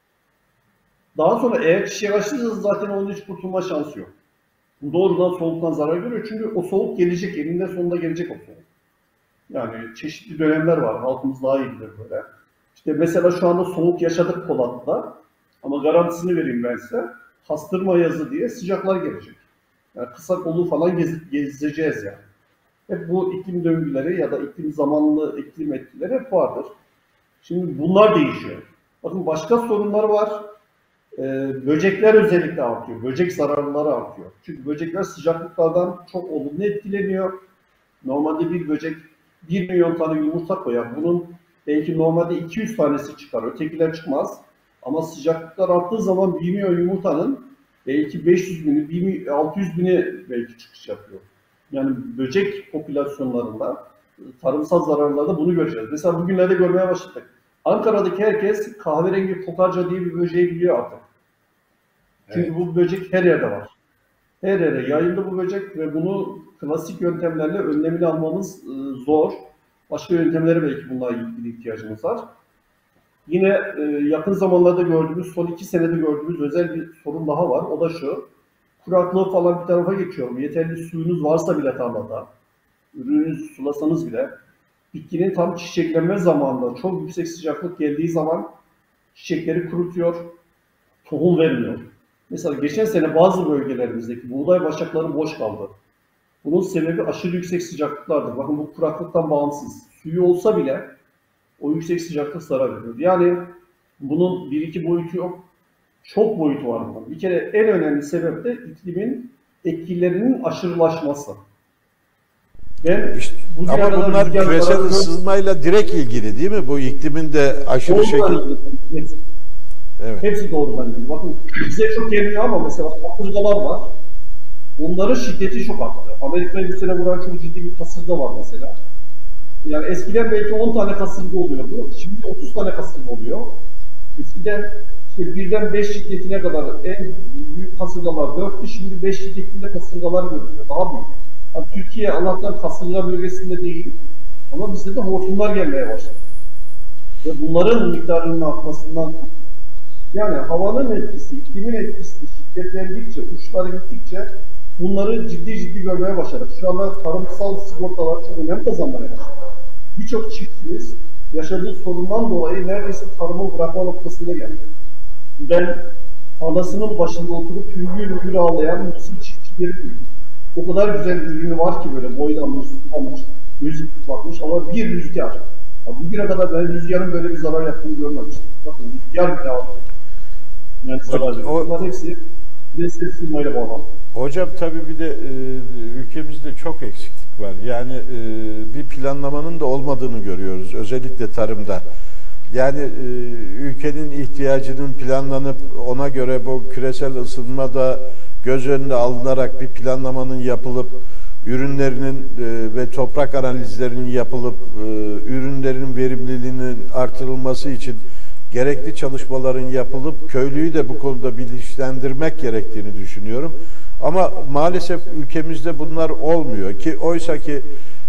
Daha sonra eğer çiçek açtıysa zaten onun hiç kurtulma şansı yok. Bu doğrudan soğuktan zarar görüyor çünkü o soğuk gelecek, eninde sonunda gelecek o soğuk. Yani çeşitli dönemler var, halkımız daha iyi bilir böyle. İşte mesela şu anda soğuk yaşadık Polat'ta ama garantisini vereyim ben size. Pastırma yazı diye sıcaklar gelecek. Yani kısa kolu falan gezeceğiz yani. Hep bu iklim döngüleri ya da iklim zamanlı iklim etkileri hep vardır. Şimdi bunlar değişiyor. Bakın başka sorunlar var. Böcekler özellikle artıyor. Böcek zararları artıyor. Çünkü böcekler sıcaklıklardan çok olumlu etkileniyor. Normalde bir böcek 1 milyon tane yumurta koyar. Bunun belki normalde 200 tanesi çıkar. Ötekiler çıkmaz. Ama sıcaklıklar arttığı zaman 1 milyon yumurtanın belki 500 bini, 600 bini belki çıkış yapıyor. Yani böcek popülasyonlarında tarımsal zararlarda bunu göreceğiz. Mesela bugünlerde görmeye başladık. Ankara'daki herkes kahverengi kokarca diye bir böceği biliyor artık. Çünkü evet, bu böcek her yerde var. Her yere yayıldı bu böcek ve bunu klasik yöntemlerle önlemini almamız zor. Başka yöntemlere belki bununla ilgili ihtiyacımız var. Yine yakın zamanlarda gördüğümüz, son 2 senede gördüğümüz özel bir sorun daha var. O da şu, kuraklığı falan bir tarafa geçiyor. Yeterli suyunuz varsa bile tarlada, ürününüzü sulasanız bile, bitkinin tam çiçeklenme zamanında çok yüksek sıcaklık geldiği zaman çiçekleri kurutuyor, tohum vermiyor. Mesela geçen sene bazı bölgelerimizdeki buğday başakları boş kaldı. Bunun sebebi aşırı yüksek sıcaklıklardır. Bakın bu kuraklıktan bağımsız. Suyu olsa bile o yüksek sıcaklık zarar veriyor. Yani bunun bir iki boyutu yok. Çok boyutu var bunun. Bir kere en önemli sebep de iklimin etkilerinin aşırılaşması. Ama bunlar küresel ısınmayla direkt ilgili değil mi? Bu iklimin de aşırı şekilde... Evet. Hepsi doğrudan ilgili. Bakın bize çok gelmiyor ama mesela kasırgalar var. Onların şiddeti çok arttı. Amerika'yı bu sene vuran çok ciddi bir kasırga var mesela. Yani eskiden belki 10 tane kasırga oluyordu. Şimdi 30 tane kasırga oluyor. Eskiden işte birden 5 şiddetine kadar en büyük kasırgalar 4'tü. Şimdi 5 şiddetinde kasırgalar görülüyor. Daha büyük. Yani Türkiye Allah'tan kasırga bölgesinde değil. Ama bizde de hortumlar gelmeye başladı. Ve bunların miktarının artmasından, yani havanın etkisi, iklimin etkisi şiddetlendikçe, uçları gittikçe bunları ciddi görmeye başladık. Şu anda tarımsal sigortalar çok önem kazanmaya başladı. Birçok çiftçimiz yaşadığı sorundan dolayı neredeyse tarımı bırakma noktasına geldi. Ben tarlasının başında oturup hüngür ağlayan mutsuz çiftçileri duydum. O kadar güzel ürünü var ki böyle boylanmış, tutmamış, müzik bakmış ama bir rüzgar. Bugüne kadar ben rüzgarın böyle bir zarar yaptığını görmemiştim. Bakın rüzgar bile aldı. Yani zarar. Bunlar hepsi küresel ısınmayla bağlı. Hocam tabii bir de ülkemizde çok eksiklik var. Yani bir planlamanın da olmadığını görüyoruz. Özellikle tarımda. Yani ülkenin ihtiyacının planlanıp ona göre bu küresel ısınmada göz önüne alınarak bir planlamanın yapılıp ürünlerinin ve toprak analizlerinin yapılıp ürünlerin verimliliğinin artırılması için gerekli çalışmaların yapılıp köylüyü de bu konuda bilinçlendirmek gerektiğini düşünüyorum. Ama maalesef ülkemizde bunlar olmuyor ki oysa ki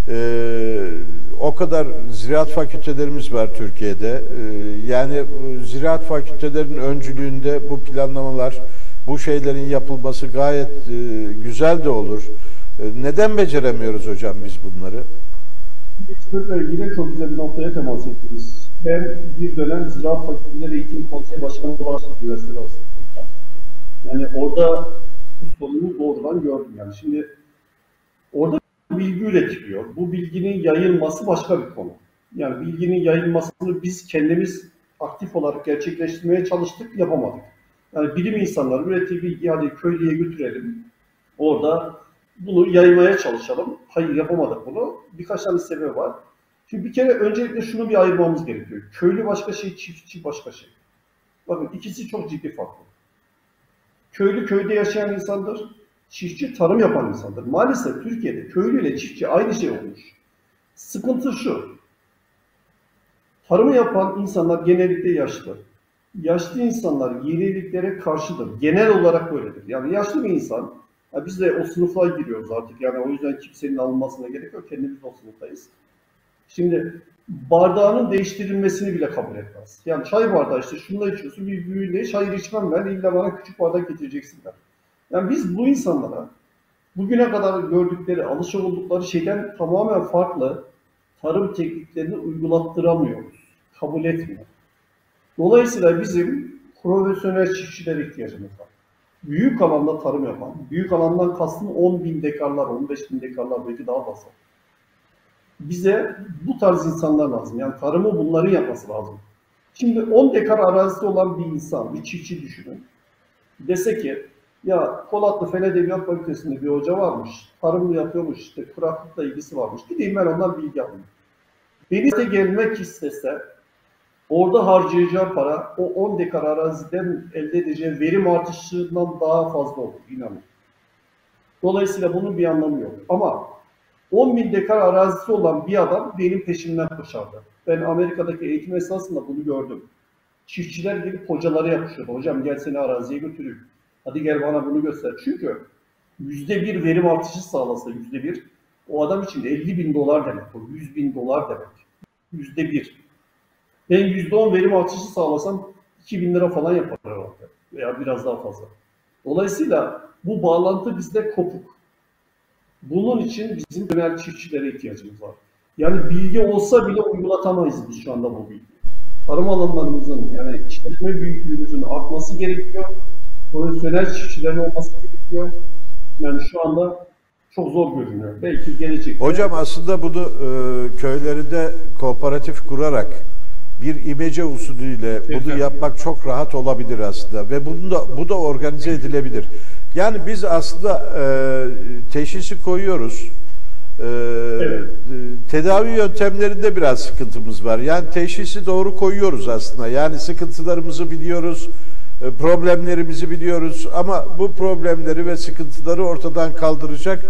o kadar ziraat fakültelerimiz var Türkiye'de. Yani ziraat fakültelerinin öncülüğünde bu planlamalar, bu şeylerin yapılması gayet güzel de olur. Neden beceremiyoruz hocam biz bunları? Yine çok güzel bir noktaya temas ettiniz. Ben bir dönem Ziraat Fakülteleri Eğitim Konseyi Başkanı olarak üniversitede asıldım. Yani orada bu sorunu doğrudan gördüm. Yani şimdi orada bilgi üretiliyor. Bu bilginin yayılması başka bir konu. Yani bilginin yayılmasını biz kendimiz aktif olarak gerçekleştirmeye çalıştık, yapamadık. Yani bilim insanları ürettiği bilgiyi hadi köylüye götürelim. Orada bunu yaymaya çalışalım. Hayır, yapamadık bunu. Birkaç tane sebebi var. Şimdi bir kere öncelikle şunu bir ayırmamız gerekiyor. Köylü başka şey, çiftçi başka şey. Bakın ikisi çok ciddi farklı. Köylü köyde yaşayan insandır. Çiftçi tarım yapan insandır. Maalesef Türkiye'de köylü ile çiftçi aynı şey olmuş. Sıkıntı şu. Tarımı yapan insanlar genellikle yaşlı. Yaşlı insanlar yeniliklere karşıdır. Genel olarak böyledir. Yani yaşlı bir insan, biz de o sınıfa giriyoruz artık. Yani o yüzden kimsenin alınmasına gerek yok. Kendimiz o sınıftayız. Şimdi bardağının değiştirilmesini bile kabul etmez. Yani çay bardağı işte şunu da içiyorsun, bir büyüğünde çayı içmem ben, illa bana küçük bardak getireceksin der. Yani biz bu insanlara bugüne kadar gördükleri, alışık oldukları şeyden tamamen farklı tarım tekniklerini uygulattıramıyoruz. Kabul etmiyor. Dolayısıyla bizim profesyonel çiftçilere ihtiyacımız var. Büyük alanda tarım yapan, büyük alandan kastım 10.000 dekarlar, 15.000 dekarlar, belki daha fazla. Bize bu tarz insanlar lazım. Yani tarımı bunların yapması lazım. Şimdi 10 dekar arazisi olan bir insan, bir çiftçi düşünün. Dese ki, ya Polatlı Fen Edebiyat Fakültesi'nde bir hoca varmış, tarımı yapıyormuş, işte kuraklıkla ilgisi varmış. Gideyim ben ondan bilgi alayım. Beni de gelmek istese, orada harcayacağı para, o 10 dekar araziden elde edeceği verim artışından daha fazla olur, inanın. Dolayısıyla bunun bir anlamı yok. Ama 10.000 dekar arazisi olan bir adam benim peşimden koşardı. Ben Amerika'daki eğitim esnasında bunu gördüm. Çiftçiler gelip hocalara yapışıyordu. Hocam gel seni araziye götüreyim. Hadi gel bana bunu göster. Çünkü %1 verim artışı sağlasa %1, o adam için de $50.000 demek. O $100.000 demek. %1. Ben %10 verim artışı sağlasam 2.000 lira falan yapar herhalde. Veya biraz daha fazla. Dolayısıyla bu bağlantı bizde kopuk. Bunun için bizim temel çiftçilere ihtiyacımız var. Yani bilgi olsa bile uygulatamayız biz şu anda bu bilgiyi. Tarım alanlarımızın, yani işletme büyüklüğümüzün artması gerekiyor. Profesyonel çiftçilerin olması gerekiyor. Yani şu anda çok zor görünüyor. Belki gelecekte... Hocam aslında bunu köylerinde kooperatif kurarak bir imece usulüyle bunu yapmak çok rahat olabilir aslında ve bu da organize edilebilir. Yani biz aslında teşhisi koyuyoruz. Evet. Tedavi yöntemlerinde biraz sıkıntımız var. Yani teşhisi doğru koyuyoruz aslında. Yani sıkıntılarımızı biliyoruz, problemlerimizi biliyoruz ama bu problemleri ve sıkıntıları ortadan kaldıracak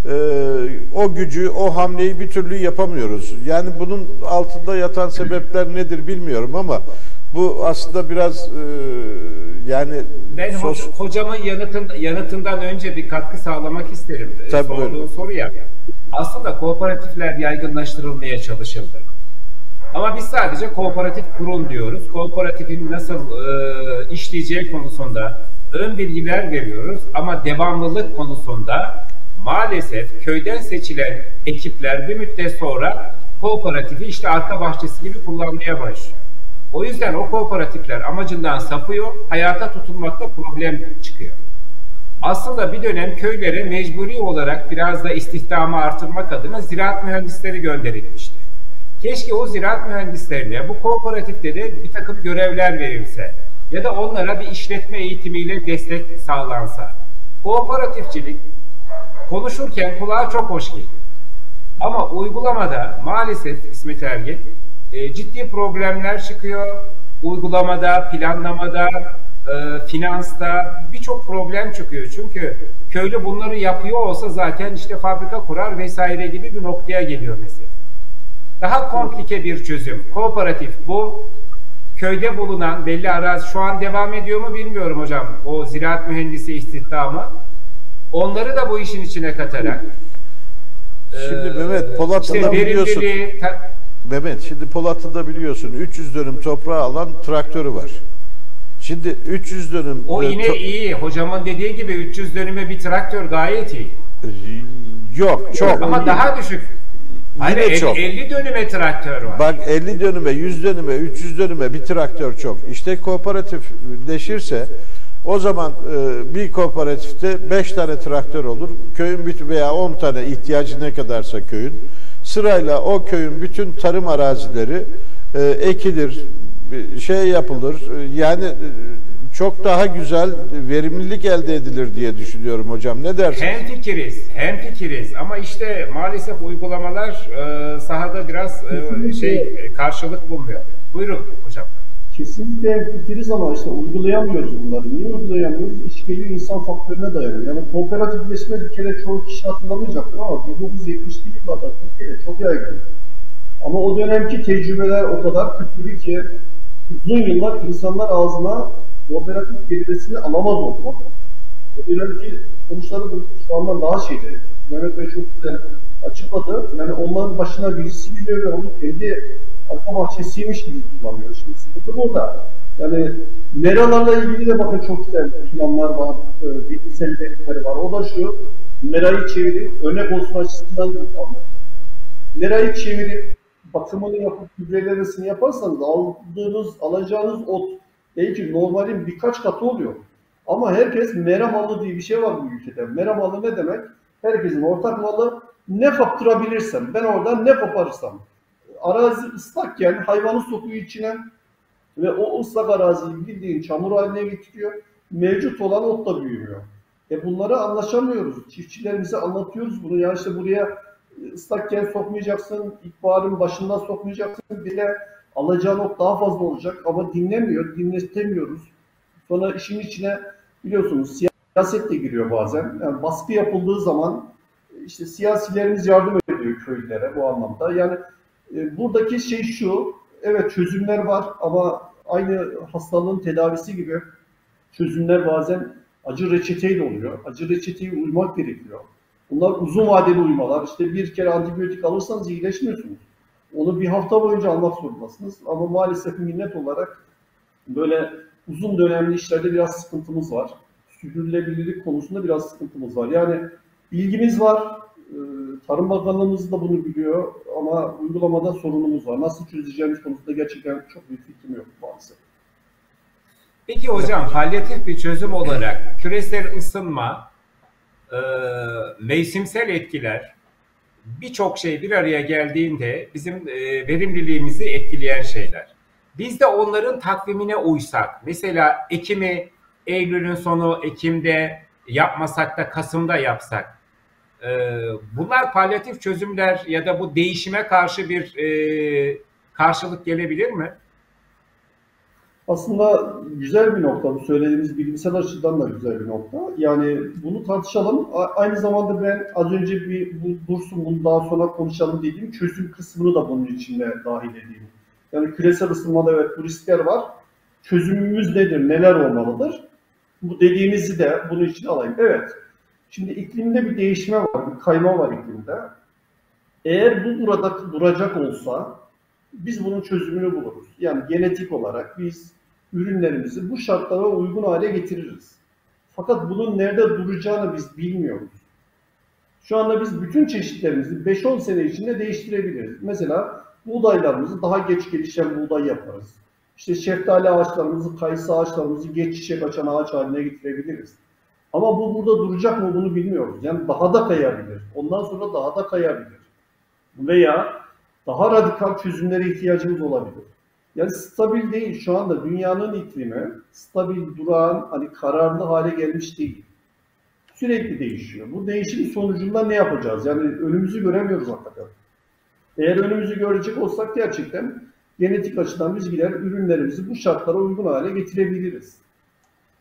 o gücü, o hamleyi bir türlü yapamıyoruz. Yani bunun altında yatan sebepler nedir bilmiyorum ama bu aslında biraz yani... Ben hocamın yanıtından önce bir katkı sağlamak isterim. Sorduğu soruya. Aslında kooperatifler yaygınlaştırılmaya çalışıldı. Ama biz sadece kooperatif kurun diyoruz. Kooperatifin nasıl işleyeceği konusunda ön bilgiler veriyoruz. Ama devamlılık konusunda maalesef köyden seçilen ekipler bir müddet sonra kooperatifi işte arka bahçesi gibi kullanmaya başlıyor. O yüzden o kooperatifler amacından sapıyor, hayata tutulmakta problem çıkıyor. Aslında bir dönem köylere mecburi olarak biraz da istihdamı artırmak adına ziraat mühendisleri gönderilmişti. Keşke o ziraat mühendislerine bu kooperatifte de bir takım görevler verilse ya da onlara bir işletme eğitimiyle destek sağlansa. Kooperatifçilik konuşurken kulağa çok hoş geliyor. Ama uygulamada maalesef İsmet Ergin ciddi problemler çıkıyor. Uygulamada, planlamada, finansta birçok problem çıkıyor. Çünkü köylü bunları yapıyor olsa zaten işte fabrika kurar vesaire gibi bir noktaya geliyor mesela. Daha komplike bir çözüm. Kooperatif bu. Köyde bulunan belli arazi şu an devam ediyor mu bilmiyorum hocam. O ziraat mühendisi istihdamı. Onları da bu işin içine katarak Şimdi Mehmet Polat'ta işte biliyorsun. Mehmet şimdi Polat'ta biliyorsun 300 dönüm toprağı alan traktörü var. Şimdi 300 dönüm o yine iyi. Hocamın dediği gibi 300 dönüme bir traktör gayet iyi. Yok çok. Ama daha düşük. Hayır, Yine 50, çok. 50 dönüme traktör var. Bak 50 dönüme, 100 dönüme, 300 dönüme bir traktör çok. İşte kooperatifleşirse o zaman bir kooperatifte 5 tane traktör olur. Köyün bütün veya 10 tane ihtiyacı ne kadarsa köyün. Sırayla o köyün bütün tarım arazileri ekilir, şey yapılır. Yani çok daha güzel verimlilik elde edilir diye düşünüyorum hocam. Ne dersiniz? Hemfikiriz. Ama işte maalesef uygulamalar sahada biraz karşılık bulmuyor. Buyurun hocam. Kesinlikle fikiriz ama işte uygulayamıyoruz bunları. Niye uygulayamıyoruz? İş geliyor insan faktörüne dayanıyor. Yani kooperatifleşme bir kere çoğu kişi hatırlamayacaktır ama 1970'li yıllarda Türkiye'de çok yaygın. Ama o dönemki tecrübeler o kadar kötü ki uzun yıllar insanlar ağzına kooperatif kelimesini alamaz oldu. O dönemki sonuçları şu andan daha şeydi. Mehmet Bey çok güzel açıkladı. Yani onların başına birisi gidiyor ve onu kendi arka bahçesiymiş gibi kullanıyor. Şimdi sıkıntı burada. Yani meralarla ilgili de bakın çok güzel planlar var, bilimsel verileri var. O da şu, merayı çevirip örnek olsun açısından anlatıyor. Merayı çevirip bakımını yapıp gübrelemesini yaparsanız alacağınız ot belki normalin birkaç katı oluyor. Ama herkes mera malı diye bir şey var bu ülkede. Mera malı ne demek? Herkesin ortak malı, ne kaptırabilirsem, ben oradan ne koparırsam. Arazi ıslakken hayvanı sokuyor içine ve o ıslak araziyi bildiğin çamur haline getiriyor. Mevcut olan ot da büyümüyor. Bunları anlaşamıyoruz. Çiftçilerimize anlatıyoruz bunu. Ya işte buraya ıslakken sokmayacaksın, ilkbaharın başından sokmayacaksın bile alacağın ot daha fazla olacak ama dinlemiyor, dinletemiyoruz. Sonra işin içine biliyorsunuz siyaset de giriyor bazen. Yani baskı yapıldığı zaman işte siyasilerimiz yardım ediyor köylülere bu anlamda. Yani buradaki şey şu, evet çözümler var ama aynı hastalığın tedavisi gibi çözümler bazen acı reçeteyle oluyor. Acı reçeteye uymak gerekiyor. Bunlar uzun vadeli uymalar. İşte bir kere antibiyotik alırsanız iyileşmiyorsunuz. Onu bir hafta boyunca almak zorundasınız. Ama maalesef millet olarak böyle uzun dönemli işlerde biraz sıkıntımız var. Sürdürülebilirlik konusunda biraz sıkıntımız var. Yani bilgimiz var. Tarım Bakanlığımız da bunu biliyor ama uygulamada sorunumuz var. Nasıl çözeceğimiz konusunda gerçekten çok büyük fikrim yok maalesef. Peki hocam, palyatif bir çözüm olarak küresel ısınma, mevsimsel etkiler, birçok şey bir araya geldiğinde bizim verimliliğimizi etkileyen şeyler. Biz de onların takvimine uysak, mesela ekimi Eylül'ün sonu Ekim'de yapmasak da Kasım'da yapsak, bunlar palyatif çözümler ya da bu değişime karşı bir karşılık gelebilir mi? Aslında güzel bir nokta. Bu söylediğimiz bilimsel açıdan da güzel bir nokta. Yani bunu tartışalım. Aynı zamanda ben az önce dursun bunu daha sonra konuşalım dediğim çözüm kısmını da bunun içine dahil edeyim. Yani küresel ısınmada evet bu riskler var. Çözümümüz nedir? Neler olmalıdır? Bu dediğimizi de bunun için alayım. Evet. Şimdi iklimde bir değişme var, bir kayma var iklimde. Eğer bu burada duracak olsa biz bunun çözümünü buluruz. Yani genetik olarak biz ürünlerimizi bu şartlara uygun hale getiririz. Fakat bunun nerede duracağını biz bilmiyoruz. Şu anda biz bütün çeşitlerimizi 5-10 sene içinde değiştirebiliriz. Mesela buğdaylarımızı daha geç gelişen buğday yaparız. İşte şeftali ağaçlarımızı, kayısı ağaçlarımızı geç çiçek açan ağaç haline getirebiliriz. Ama bu burada duracak mı bunu bilmiyoruz. Yani daha da kayabilir. Ondan sonra daha da kayabilir. Veya daha radikal çözümlere ihtiyacımız olabilir. Yani stabil değil şu anda dünyanın iklimi, stabil, durağan, hani kararlı hale gelmiş değil. Sürekli değişiyor. Bu değişim sonucunda ne yapacağız? Yani önümüzü göremiyoruz hakikaten. Eğer önümüzü görecek olsak gerçekten genetik açıdan biz gider ürünlerimizi bu şartlara uygun hale getirebiliriz.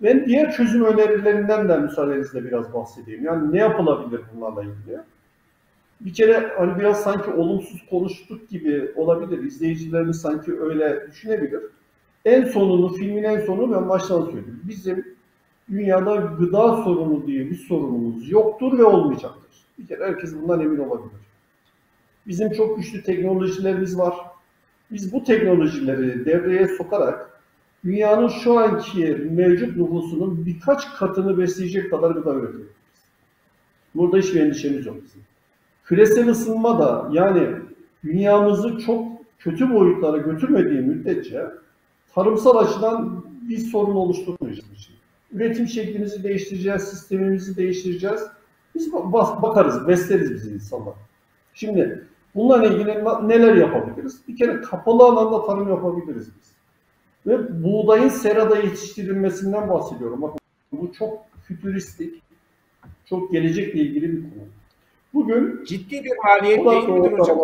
Ben diğer çözüm önerilerinden de müsaadenizle biraz bahsedeyim. Yani ne yapılabilir bunlarla ilgili? Bir kere hani biraz sanki olumsuz konuştuk gibi olabilir. İzleyicilerimiz sanki öyle düşünebilir. En sonunu, filmin en sonunu ben baştan söyleyeyim. Bizim dünyada gıda sorunu diye bir sorunumuz yoktur ve olmayacaktır. Bir kere herkes bundan emin olabilir. Bizim çok güçlü teknolojilerimiz var. Biz bu teknolojileri devreye sokarak dünyanın şu anki mevcut nüfusunun birkaç katını besleyecek kadar gıda üretebiliriz. Burada hiçbir endişemiz yok bizim. Küresel ısınma da yani dünyamızı çok kötü boyutlara götürmediği müddetçe tarımsal açıdan bir sorun oluşturmayacağız. Üretim şeklimizi değiştireceğiz, sistemimizi değiştireceğiz. Biz bakarız, besleriz bizi insanlar. Şimdi bununla ilgili neler yapabiliriz? Bir kere kapalı alanda tarım yapabiliriz biz. Ve buğdayın serada yetiştirilmesinden bahsediyorum. Bakın bu çok fütüristik, çok gelecekle ilgili bir konu. Bugün ciddi bir maliyet değil midir hocam?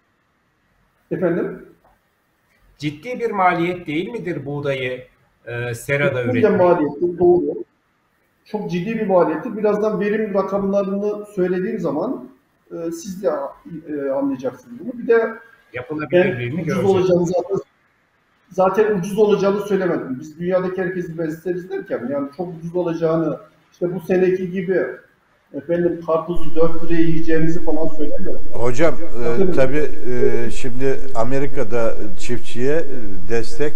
Efendim? Ciddi bir maliyet değil midir buğdayı serada Kesinlikle üretmek? maliyeti doğru. Çok ciddi bir maliyeti. Birazdan verim rakamlarını söylediğim zaman siz de anlayacaksınız bunu. Bir de ben Yapılabilirliğini ucuz göreceğiz. olacağını zaten ucuz olacağını söylemedim. Biz dünyadaki herkesi besleriz derken yani çok ucuz olacağını işte bu seneki gibi efendim karpuzu 4 liraya yiyeceğimizi falan söylemiyorum. Hocam tabii şimdi Amerika'da çiftçiye destek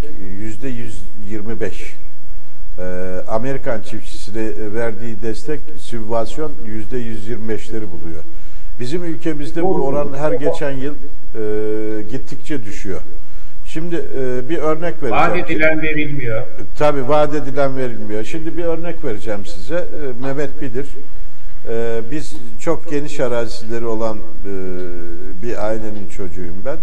%125. Amerikan çiftçisine verdiği destek sübvansiyon %125'leri buluyor. Bizim ülkemizde bu oran her geçen yıl gittikçe düşüyor. Şimdi bir örnek vereceğim. Vaat edilen verilmiyor. Tabii vaat edilen verilmiyor. Şimdi bir örnek vereceğim size. Mehmet bilir. Biz çok geniş arazileri olan bir ailenin çocuğuyum ben.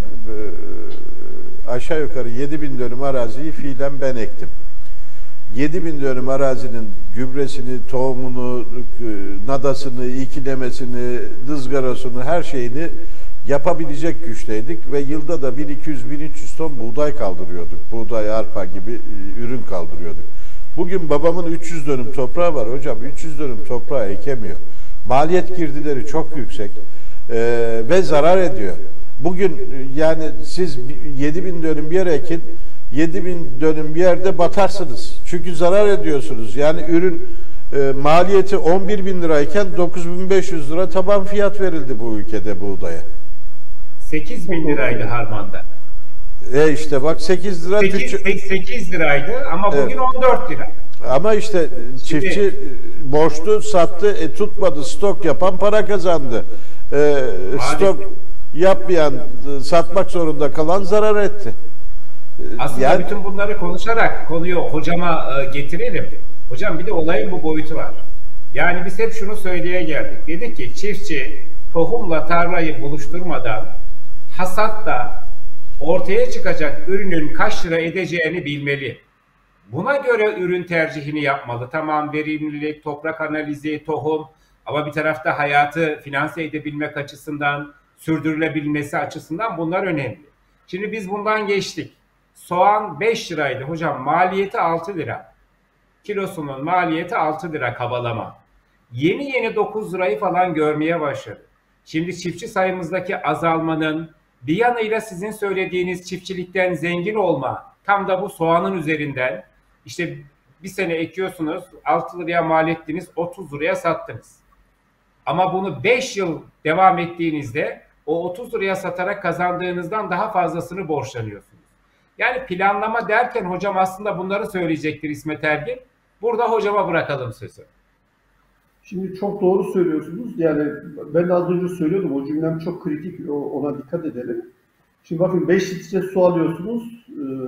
Aşağı yukarı 7.000 dönüm araziyi fiilen ben ektim. 7.000 dönüm arazinin gübresini, tohumunu, nadasını, ikilemesini, ızgarasını, her şeyini yapabilecek güçteydik ve yılda da 1200-1300 ton buğday kaldırıyorduk. Buğday, arpa gibi ürün kaldırıyorduk. Bugün babamın 300 dönüm toprağı var hocam. 300 dönüm toprağı ekemiyor. Maliyet girdileri çok yüksek ve zarar ediyor. Bugün yani siz 7.000 dönüm bir yere ekin, 7.000 dönüm bir yerde batarsınız. Çünkü zarar ediyorsunuz. Yani ürün maliyeti 11.000 lirayken 9.500 lira taban fiyat verildi bu ülkede buğdaya. 8.000 liraydı harmanda. İşte bak 8 lira 8 liraydı ama bugün 14 lira. Ama işte çiftçi borçlu sattı, tutmadı, stok yapan para kazandı. Stok yapmayan, satmak zorunda kalan zarar etti. Aslında yani, bütün bunları konuşarak konuyu hocama getirelim. Hocam bir de olayın bu boyutu var. Yani biz hep şunu söyleye geldik. Dedik ki çiftçi tohumla tarlayı buluşturmadan hasatta ortaya çıkacak ürünün kaç lira edeceğini bilmeli. Buna göre ürün tercihini yapmalı. Tamam, verimlilik, toprak analizi, tohum ama bir tarafta hayatı finanse edebilmek açısından, sürdürülebilmesi açısından bunlar önemli. Şimdi biz bundan geçtik. Soğan 5 liraydı hocam, maliyeti 6 lira. Kilosunun maliyeti 6 lira kabalama. Yeni 9 lirayı falan görmeye başladı. Şimdi çiftçi sayımızdaki azalmanın bir yanıyla sizin söylediğiniz çiftçilikten zengin olma, tam da bu soğanın üzerinden işte bir sene ekiyorsunuz, 6 liraya mal ettiniz, 30 liraya sattınız. Ama bunu 5 yıl devam ettiğinizde o 30 liraya satarak kazandığınızdan daha fazlasını borçlanıyorsunuz. Yani planlama derken hocam aslında bunları söyleyecektir İsmet Ergin. Burada hocama bırakalım sözü. Şimdi çok doğru söylüyorsunuz. Yani ben de az önce söylüyordum. O cümlem çok kritik. Ona dikkat edelim. Şimdi bakın 5 litre su alıyorsunuz.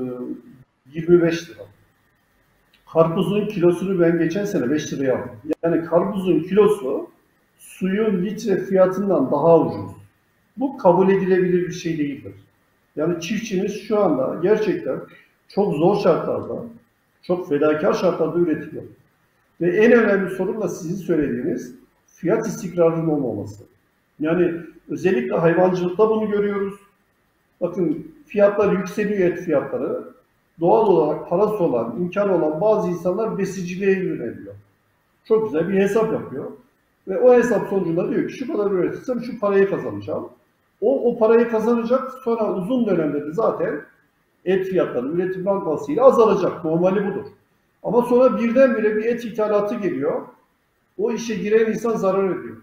25 lira. Karpuzun kilosunu ben geçen sene 5 liraya aldım. Yani karpuzun kilosu suyun litre fiyatından daha ucuz. Bu kabul edilebilir bir şey değildir. Yani çiftçimiz şu anda gerçekten çok zor şartlarda, çok fedakar şartlarda üretiyor. Ve en önemli sorun da sizin söylediğiniz fiyat istikrarının olmaması. Yani özellikle hayvancılıkta bunu görüyoruz. Bakın fiyatlar yükseliyor, et fiyatları. doğal olarak parası olan, imkanı olan bazı insanlar besiciliğe yöneliyor. Çok güzel bir hesap yapıyor. Ve o hesap sonucunda diyor ki şu kadar üretirsem şu parayı kazanacağım. O parayı kazanacak, sonra uzun dönemde de zaten et fiyatları üretim rampasıyla azalacak. Normali budur. Ama sonra birdenbire bir et ithalatı geliyor. O işe giren insan zarar ediyor.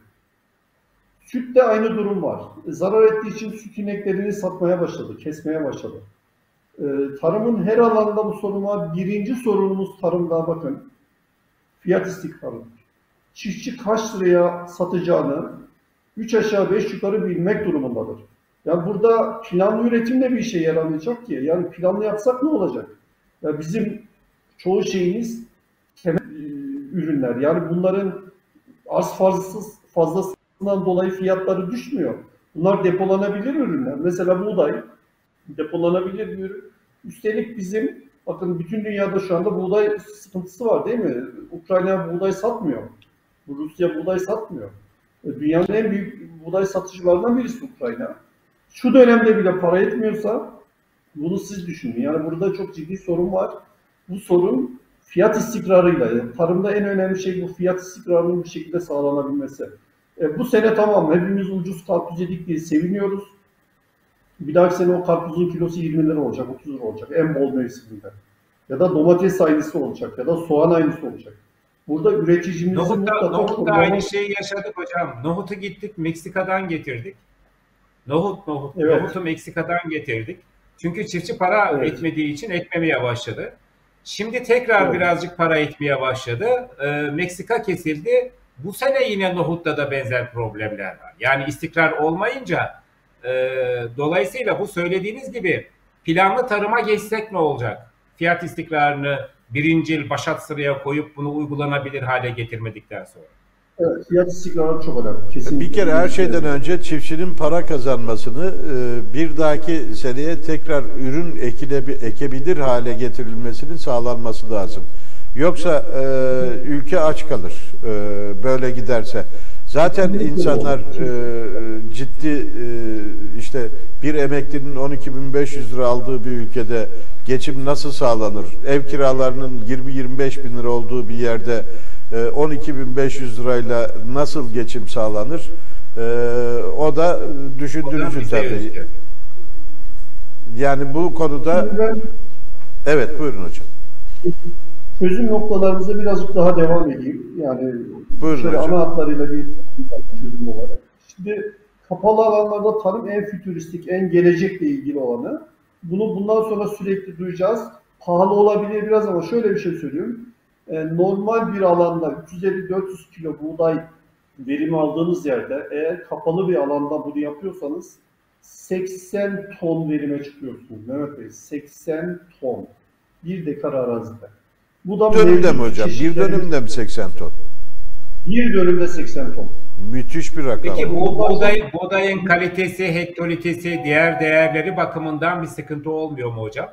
Sütte aynı durum var. Zarar ettiği için süt ineklerini satmaya başladı, kesmeye başladı. Tarımın her alanında bu sorun var. Birinci sorunumuz tarımda bakın, fiyat istikrarıdır. Çiftçi kaç liraya satacağını 3 aşağı 5 yukarı bilmek durumundadır. Yani burada planlı üretim de bir işe yaramayacak ki. Yani planlı yapsak ne olacak? Ya bizim çoğu şeyimiz temel ürünler. Yani bunların arz fazlasından dolayı fiyatları düşmüyor. Bunlar depolanabilir ürünler. Mesela buğday depolanabilir bir ürün. Üstelik bizim, bakın bütün dünyada şu anda buğday sıkıntısı var değil mi? Ukrayna buğday satmıyor. Rusya buğday satmıyor. Dünyanın en büyük buğday satıcılarından birisi Ukrayna. Şu dönemde bile para etmiyorsa bunu siz düşünün. Yani burada çok ciddi sorun var. Bu sorun fiyat istikrarıyla. Yani tarımda en önemli şey bu fiyat istikrarının bir şekilde sağlanabilmesi. Bu sene tamam hepimiz ucuz karpuz yedik diye seviniyoruz. Bir dahaki sene o karpuzun kilosu 20 lira olacak, 30 lira olacak en bol mevsiminde. Ya da domates aynısı olacak ya da soğan aynısı olacak. Burada üreticimizin Nohut'ta aynı şeyi yaşadık hocam. Nohut'u gittik Meksika'dan getirdik. Evet. Nohut'u Meksika'dan getirdik. Çünkü çiftçi para etmediği için ekmemeye başladı. Şimdi tekrar birazcık para etmeye başladı. Meksika kesildi. Bu sene yine nohutta da benzer problemler var. Yani istikrar olmayınca dolayısıyla bu söylediğiniz gibi planlı tarıma geçsek ne olacak? Fiyat istikrarını birincil başat sıraya koyup bunu uygulanabilir hale getirmedikten sonra. Evet, fiyat istikrarı çok önemli. Kesinlikle. Bir kere her şeyden önce çiftçinin para kazanmasını bir dahaki seneye tekrar ürün ekebilir hale getirilmesinin sağlanması lazım. Yoksa ülke aç kalır böyle giderse. Zaten insanlar ciddi işte bir emeklinin 12.500 lira aldığı bir ülkede geçim nasıl sağlanır? Ev kiralarının 20-25 bin lira olduğu bir yerde 12.500 lirayla nasıl geçim sağlanır? O da düşündürücü tabii. Yani bu konuda evet buyurun hocam. Çözüm noktalarımıza birazcık daha devam edeyim. Yani buyurun şöyle hocam. ana hatlarıyla bir çözüm olarak. Şimdi kapalı alanlarda tarım en fütüristik, en gelecekle ilgili olanı. Bunu bundan sonra sürekli duyacağız. Pahalı olabilir biraz ama şöyle bir şey söyleyeyim. Normal bir alanda 350-400 kilo buğday verimi aldığınız yerde eğer kapalı bir alanda bunu yapıyorsanız 80 ton verime çıkıyorsunuz Mehmet Bey. 80 ton. Bir dekar arazide. Bu da dönümde mi hocam? Bir dönümde mi 80 ton? Bir dönümde 80 ton. Müthiş bir rakam. Peki bu buğdayın kalitesi, hektolitesi, diğer değerleri bakımından bir sıkıntı olmuyor mu hocam?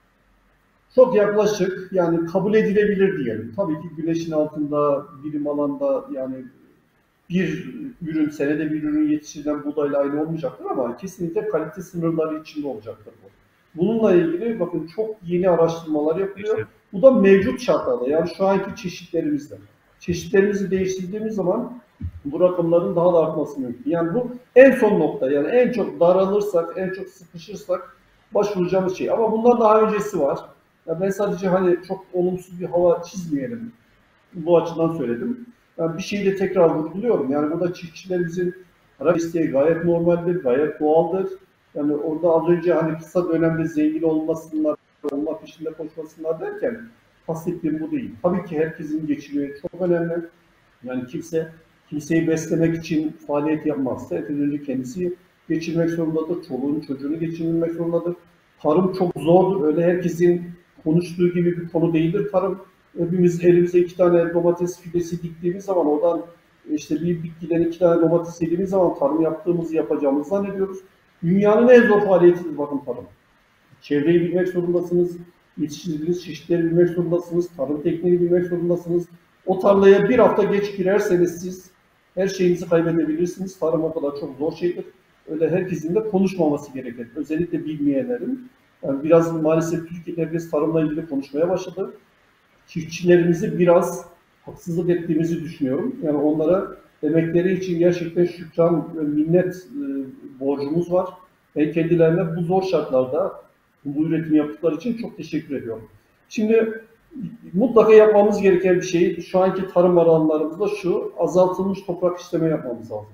Çok yaklaşık, yani kabul edilebilir diyelim. Tabii ki güneşin altında, birim alanda yani bir ürün, senede bir ürün yetiştirilen buğdayla aynı olmayacaktır ama kesinlikle kalite sınırları içinde olacaktır bu. Bununla ilgili bakın çok yeni araştırmalar yapılıyor. Bu da mevcut şartlarda, yani şu anki çeşitlerimizde. Çeşitlerimizi değiştirdiğimiz zaman bu rakamların daha da artması mümkün. Yani bu en son nokta, yani en çok daralırsak, en çok sıkışırsak başvuracağımız şey. Ama bundan daha öncesi var. Ya ben sadece hani çok olumsuz bir hava çizmeyelim. Bu açıdan söyledim. Yani bir şeyi de tekrar vurguluyorum. Yani burada çiftçilerimizin para isteği gayet normaldir, gayet doğaldır. Yani orada az önce hani kısa dönemde zengin olmasınlar, olma peşinde koşmasınlar derken kastettiğim bu değil. Tabii ki herkesin geçimi çok önemli. Yani kimseyi beslemek için faaliyet yapmazsa önce kendisi geçirmek zorundadır. Çoluğun çocuğunu geçirmek zorundadır. Tarım çok zordur. Öyle herkesin konuştuğu gibi bir konu değildir tarım. Hepimiz elimize 2 tane domates fidesi diktiğimiz zaman oradan işte bir bitkiden 2 tane domates yediğimiz zaman tarım yapacağımızı zannediyoruz. Dünyanın en zor faaliyetidir bakın tarım. Çevreyi bilmek zorundasınız, yetiştirdiğiniz çeşitleri bilmek zorundasınız, tarım tekniğini bilmek zorundasınız. O tarlaya bir hafta geç girerseniz siz her şeyinizi kaybedebilirsiniz. Tarım o kadar çok zor şeydir. Öyle herkesin de konuşmaması gerekir. Özellikle bilmeyenlerin. Yani biraz maalesef Türkiye'de herkes tarımla ilgili konuşmaya başladı. Çiftçilerimizi biraz haksızlık ettiğimizi düşünüyorum. Yani onlara emekleri için gerçekten şükran ve minnet borcumuz var. Ben kendilerine bu zor şartlarda bu üretimi yaptıkları için çok teşekkür ediyorum. Şimdi mutlaka yapmamız gereken bir şey şu anki tarım alanlarımızda şu: azaltılmış toprak işleme yapmamız lazım.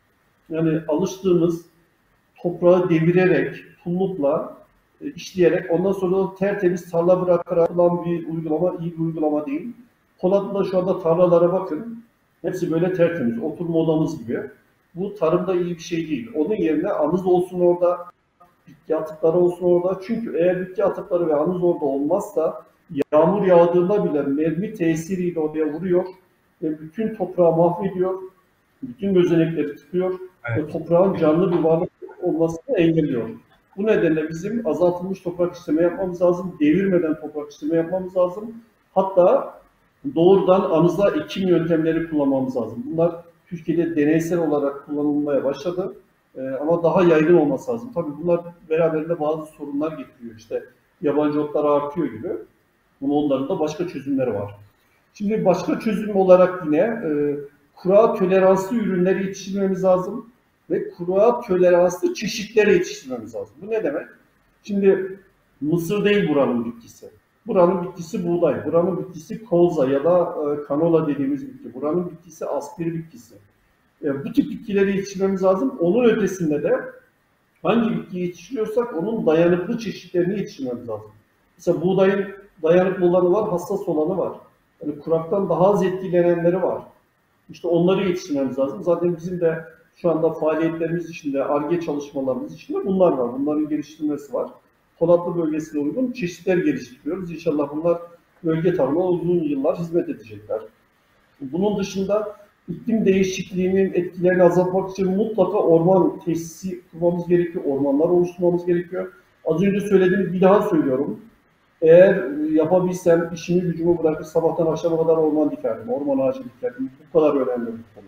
Yani alıştığımız toprağı devirerek, pullukla işleyerek ondan sonra da tertemiz tarla bırakarak yapılan bir uygulama iyi bir uygulama değil. Polatlı'da şu anda tarlalara bakın. Hepsi böyle tertemiz, oturma odamız gibi. Bu tarımda iyi bir şey değil. Onun yerine anız olsun orada, bitki atıkları olsun orada. Çünkü eğer bitki atıkları ve anız orada olmazsa yağmur yağdığında bile mermi tesiriyle oraya vuruyor ve bütün toprağı mahvediyor. Bütün gözenekleri tıkıyor ve toprağın canlı bir varlık olmasını engelliyor. Bu nedenle bizim azaltılmış toprak işleme yapmamız lazım. Devirmeden toprak işleme yapmamız lazım. Hatta doğrudan anızla ekim yöntemleri kullanmamız lazım. Bunlar Türkiye'de deneysel olarak kullanılmaya başladı. Ama daha yaygın olması lazım. Tabii bunlar beraberinde bazı sorunlar getiriyor. İşte yabancı otlar artıyor gibi. Ama onların da başka çözümleri var. Şimdi başka çözüm olarak yine kuraklığa toleranslı ürünleri yetiştirmemiz lazım ve kuraklığa toleranslı çeşitlere yetiştirmemiz lazım. Bu ne demek? Şimdi mısır değil buranın bitkisi. Buranın bitkisi buğday, buranın bitkisi kolza ya da kanola dediğimiz bitki. Buranın bitkisi aspir bitkisi. Bu tip bitkileri yetiştirmemiz lazım. Onun ötesinde de hangi bitkiyi yetiştiriyorsak onun dayanıklı çeşitlerini yetiştirmemiz lazım. Mesela buğdayın dayanıklı olanı var, hassas olanı var. Yani kuraktan daha az etkilenenleri var. İşte onları yetiştirmemiz lazım. Zaten bizim de şu anda faaliyetlerimiz içinde, Ar-Ge çalışmalarımız içinde bunlar var. Bunların geliştirilmesi var. Polatlı bölgesine uygun çeşitler geliştiriyoruz. İnşallah bunlar bölge tarımına uzun yıllar hizmet edecekler. Bunun dışında iklim değişikliğinin etkilerini azaltmak için mutlaka orman tesisi kurmamız gerekiyor. Ormanlar oluşturmamız gerekiyor. Az önce söylediğim bir daha söylüyorum. Eğer yapabilsem işimi gücümü bırakıp sabahtan akşama kadar orman dikerdim. Orman ağacı dikerdim. Bu kadar önemli bir konu.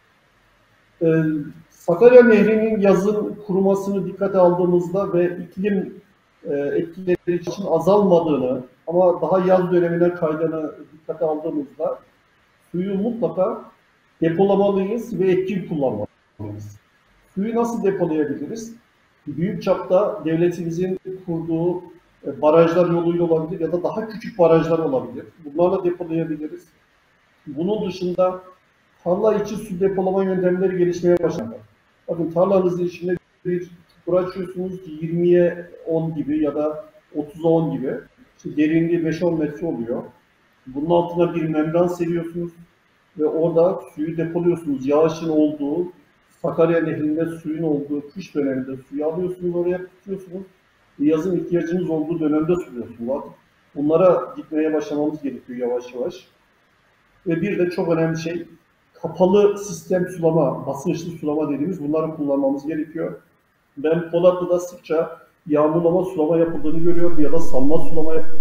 Sakarya Nehri'nin yazın kurumasını dikkate aldığımızda ve iklim etkileri için azalmadığını ama daha yaz dönemine kaydığını dikkate aldığımızda suyu mutlaka depolamalıyız ve etkin kullanmalıyız. Suyu nasıl depolayabiliriz? Büyük çapta devletimizin kurduğu barajlar yoluyla olabilir ya da daha küçük barajlar olabilir. Bunlarla depolayabiliriz. Bunun dışında tarla içi su depolama yöntemleri gelişmeye başladı. Bakın tarlanızın içinde bir çukur açıyorsunuz 20'ye 10 gibi ya da 30'a 10 gibi. İşte derinliği 5-10 metre oluyor. Bunun altına bir membran seriyorsunuz ve orada suyu depoluyorsunuz. Yağışın olduğu, Sakarya Nehri'nde suyun olduğu kış döneminde suyu alıyorsunuz, oraya tutuyorsunuz. Yazın ihtiyacınız olduğu dönemde suluyorsunuz. Artık bunlara gitmeye başlamamız gerekiyor yavaş yavaş. Ve bir de çok önemli şey, kapalı sistem sulama, basınçlı sulama dediğimiz bunları kullanmamız gerekiyor. Ben Polatlı'da sıkça yağmurlama sulama yapıldığını görüyorum ya da salma sulama yapıldığını.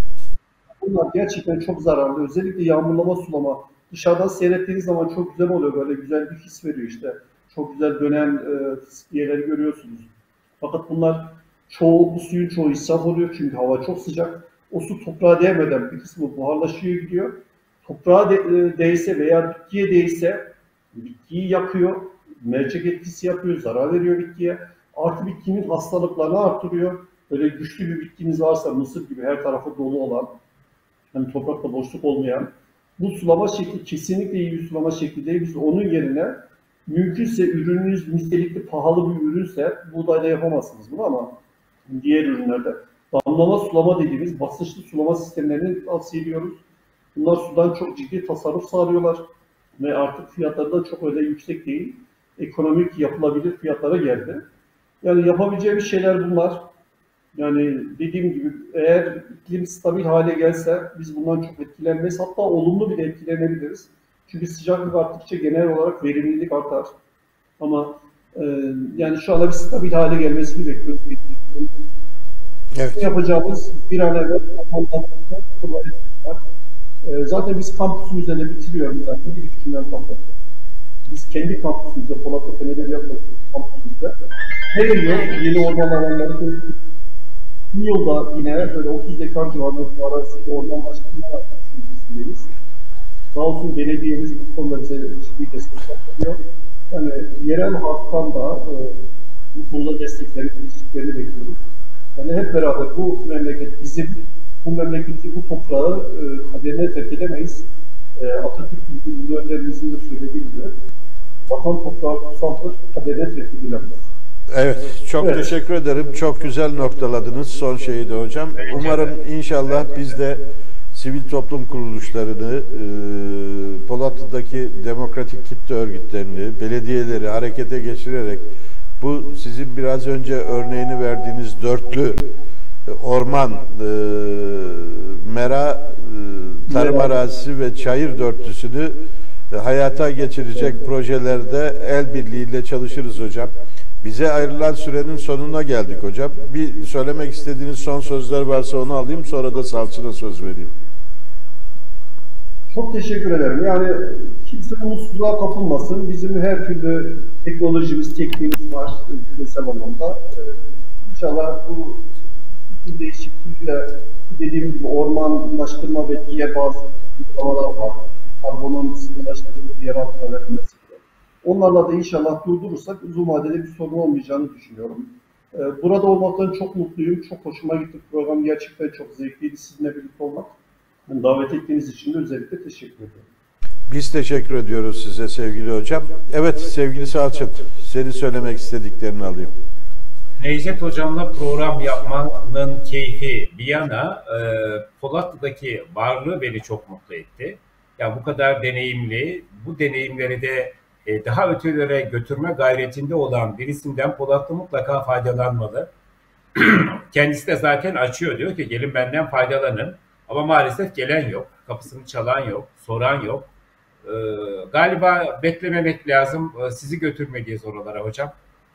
Bunlar gerçekten çok zararlı. Özellikle yağmurlama sulama. Dışarıdan seyrettiğiniz zaman çok güzel oluyor. Böyle güzel bir his veriyor işte. Çok güzel dönen yerleri görüyorsunuz. Fakat bunlar bu suyun çoğu israf oluyor çünkü hava çok sıcak. O su toprağa değmeden bir kısmı buharlaşıyor gidiyor. Toprağa değse veya bitkiye değse bitkiyi yakıyor, mercek etkisi yapıyor, zarar veriyor bitkiye. Artı bitkinin hastalıklarını artırıyor. Böyle güçlü bir bitkiniz varsa mısır gibi her tarafı dolu olan, yani toprakta boşluk olmayan, bu sulama şekli kesinlikle iyi bir sulama şekli değil. Biz onun yerine mümkünse ürününüz nitelikli pahalı bir ürünse buğdayla yapamazsınız bunu ama diğer ürünlerde damlama sulama dediğimiz basınçlı sulama sistemlerini tavsiye ediyoruz. Bunlar sudan çok ciddi tasarruf sağlıyorlar ve artık fiyatları da çok öyle yüksek değil. Ekonomik yapılabilir fiyatlara geldi. Yani yapabileceğimiz şeyler bunlar. Yani dediğim gibi eğer iklim stabil hale gelse biz bundan çok etkilenmeyiz. Hatta olumlu bile etkilenebiliriz. Çünkü sıcaklık arttıkça genel olarak verimlilik artar. Ama yani şu anda bir stabil hale gelmesini bekliyoruz. Evet. Yapacağımız bir an evvel zaten biz kampüsümüzde de bitiriyoruz zaten. Bir küçümden kampüs. Biz kendi kampüsümüzde, Polatlı Fen Edebiyat kampüsümüzde her yıl yeni orman alanları Bu yılda yine böyle 30 dekar civarında bir arazide ormanlaştırma sürecindeyiz. Sağ olsun belediyemiz bu konuda bize ciddi destek yapıyor. Yani yerel halktan da bu konuda desteklerini bekliyoruz. Yani hep beraber bu memleket bizim, bu memleketi, bu toprağı kaderine terk edemeyiz. Atatürk bizim önlerimizin de söylediği gibi vatan toprağı kutsaldır, kaderine terk edilemez. Evet, çok teşekkür ederim. Çok güzel noktaladınız son şeyi de hocam. Umarım inşallah biz de sivil toplum kuruluşlarını, Polatlı'daki demokratik kitle örgütlerini, belediyeleri harekete geçirerek bu sizin biraz önce örneğini verdiğiniz dörtlü orman, mera, tarım arazisi ve çayır dörtlüsünü hayata geçirecek projelerde el birliğiyle çalışırız hocam. Bize ayrılan sürenin sonuna geldik hocam. Bir söylemek istediğiniz son sözler varsa onu alayım, sonra da Salçın'a söz vereyim. Çok teşekkür ederim. Yani kimse umutsuzluğa kapılmasın. Bizim her türlü teknolojimiz, tekniğimiz var küresel anlamda. İnşallah bu değişiklikle dediğim gibi ormanlaştırma ve diğer bazı uygulamalar var. Karbonun sınırlaştırıldığı yer altına verilmesi. Onlarla da inşallah durdurursak uzun vadede bir sorun olmayacağını düşünüyorum. Burada olmaktan çok mutluyum. Çok hoşuma gitti. Program gerçekten çok zevkliydi sizinle birlikte olmak. Davet ettiğiniz için de özellikle teşekkür ediyorum. Biz teşekkür ediyoruz size sevgili hocam. Evet sevgili Salçın, senin söylemek istediklerini alayım. Necdet Hocam'la program yapmanın keyfi bir yana Polatlı'daki varlığı beni çok mutlu etti. Yani bu kadar deneyimli, bu deneyimleri de daha ötelere götürme gayretinde olan birisinden Polatlı mutlaka faydalanmalı. Kendisi de zaten açıyor, diyor ki gelin benden faydalanın. Ama maalesef gelen yok, kapısını çalan yok, soran yok. Galiba beklememek lazım, sizi götürmeliyiz oralara hocam.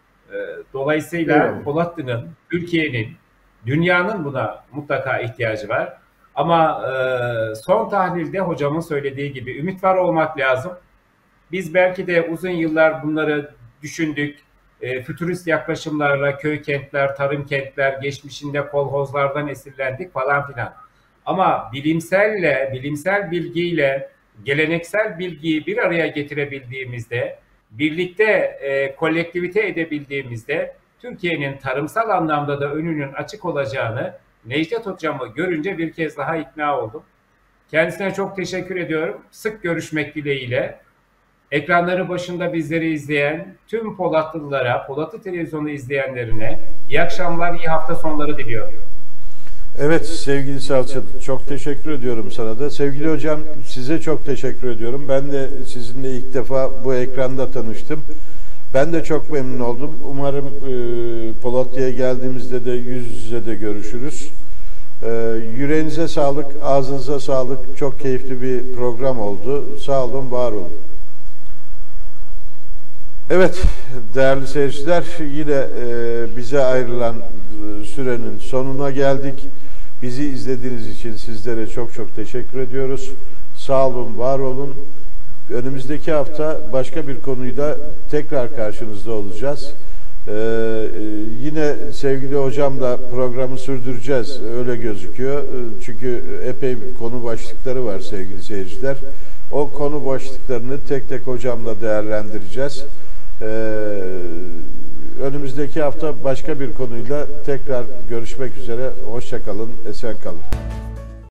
Dolayısıyla Polatlı'nın, Türkiye'nin, dünyanın buna mutlaka ihtiyacı var. Ama son tahlilde hocamın söylediği gibi ümit var olmak lazım. Biz belki de uzun yıllar bunları düşündük. Fütürist yaklaşımlarla köy kentler, tarım kentler, geçmişinde kolhozlardan esinlendik falan filan. Ama bilimsel bilgiyle geleneksel bilgiyi bir araya getirebildiğimizde, birlikte kolektivite edebildiğimizde Türkiye'nin tarımsal anlamda da önünün açık olacağını Necdet Hocam'ı görünce bir kez daha ikna oldum. Kendisine çok teşekkür ediyorum. Sık görüşmek dileğiyle. Ekranları başında bizleri izleyen tüm Polatlılara, Polatlı Televizyonu izleyenlerine iyi akşamlar, iyi hafta sonları diliyorum. Evet sevgili Salçın, çok teşekkür ediyorum sana da. Sevgili hocam size çok teşekkür ediyorum. Ben de sizinle ilk defa bu ekranda tanıştım. Ben de çok memnun oldum. Umarım Polatlı'ya geldiğimizde de yüz yüze de görüşürüz. Yüreğinize sağlık, ağzınıza sağlık. Çok keyifli bir program oldu. Sağ olun, var olun. Evet değerli seyirciler, yine bize ayrılan sürenin sonuna geldik. Bizi izlediğiniz için sizlere çok çok teşekkür ediyoruz. Sağ olun, var olun. Önümüzdeki hafta başka bir konuyla tekrar karşınızda olacağız. Yine sevgili hocamla programı sürdüreceğiz, öyle gözüküyor. Çünkü epey bir konu başlıkları var sevgili seyirciler. O konu başlıklarını tek tek hocamla değerlendireceğiz. Önümüzdeki hafta başka bir konuyla tekrar görüşmek üzere. Hoşça kalın, esen kalın.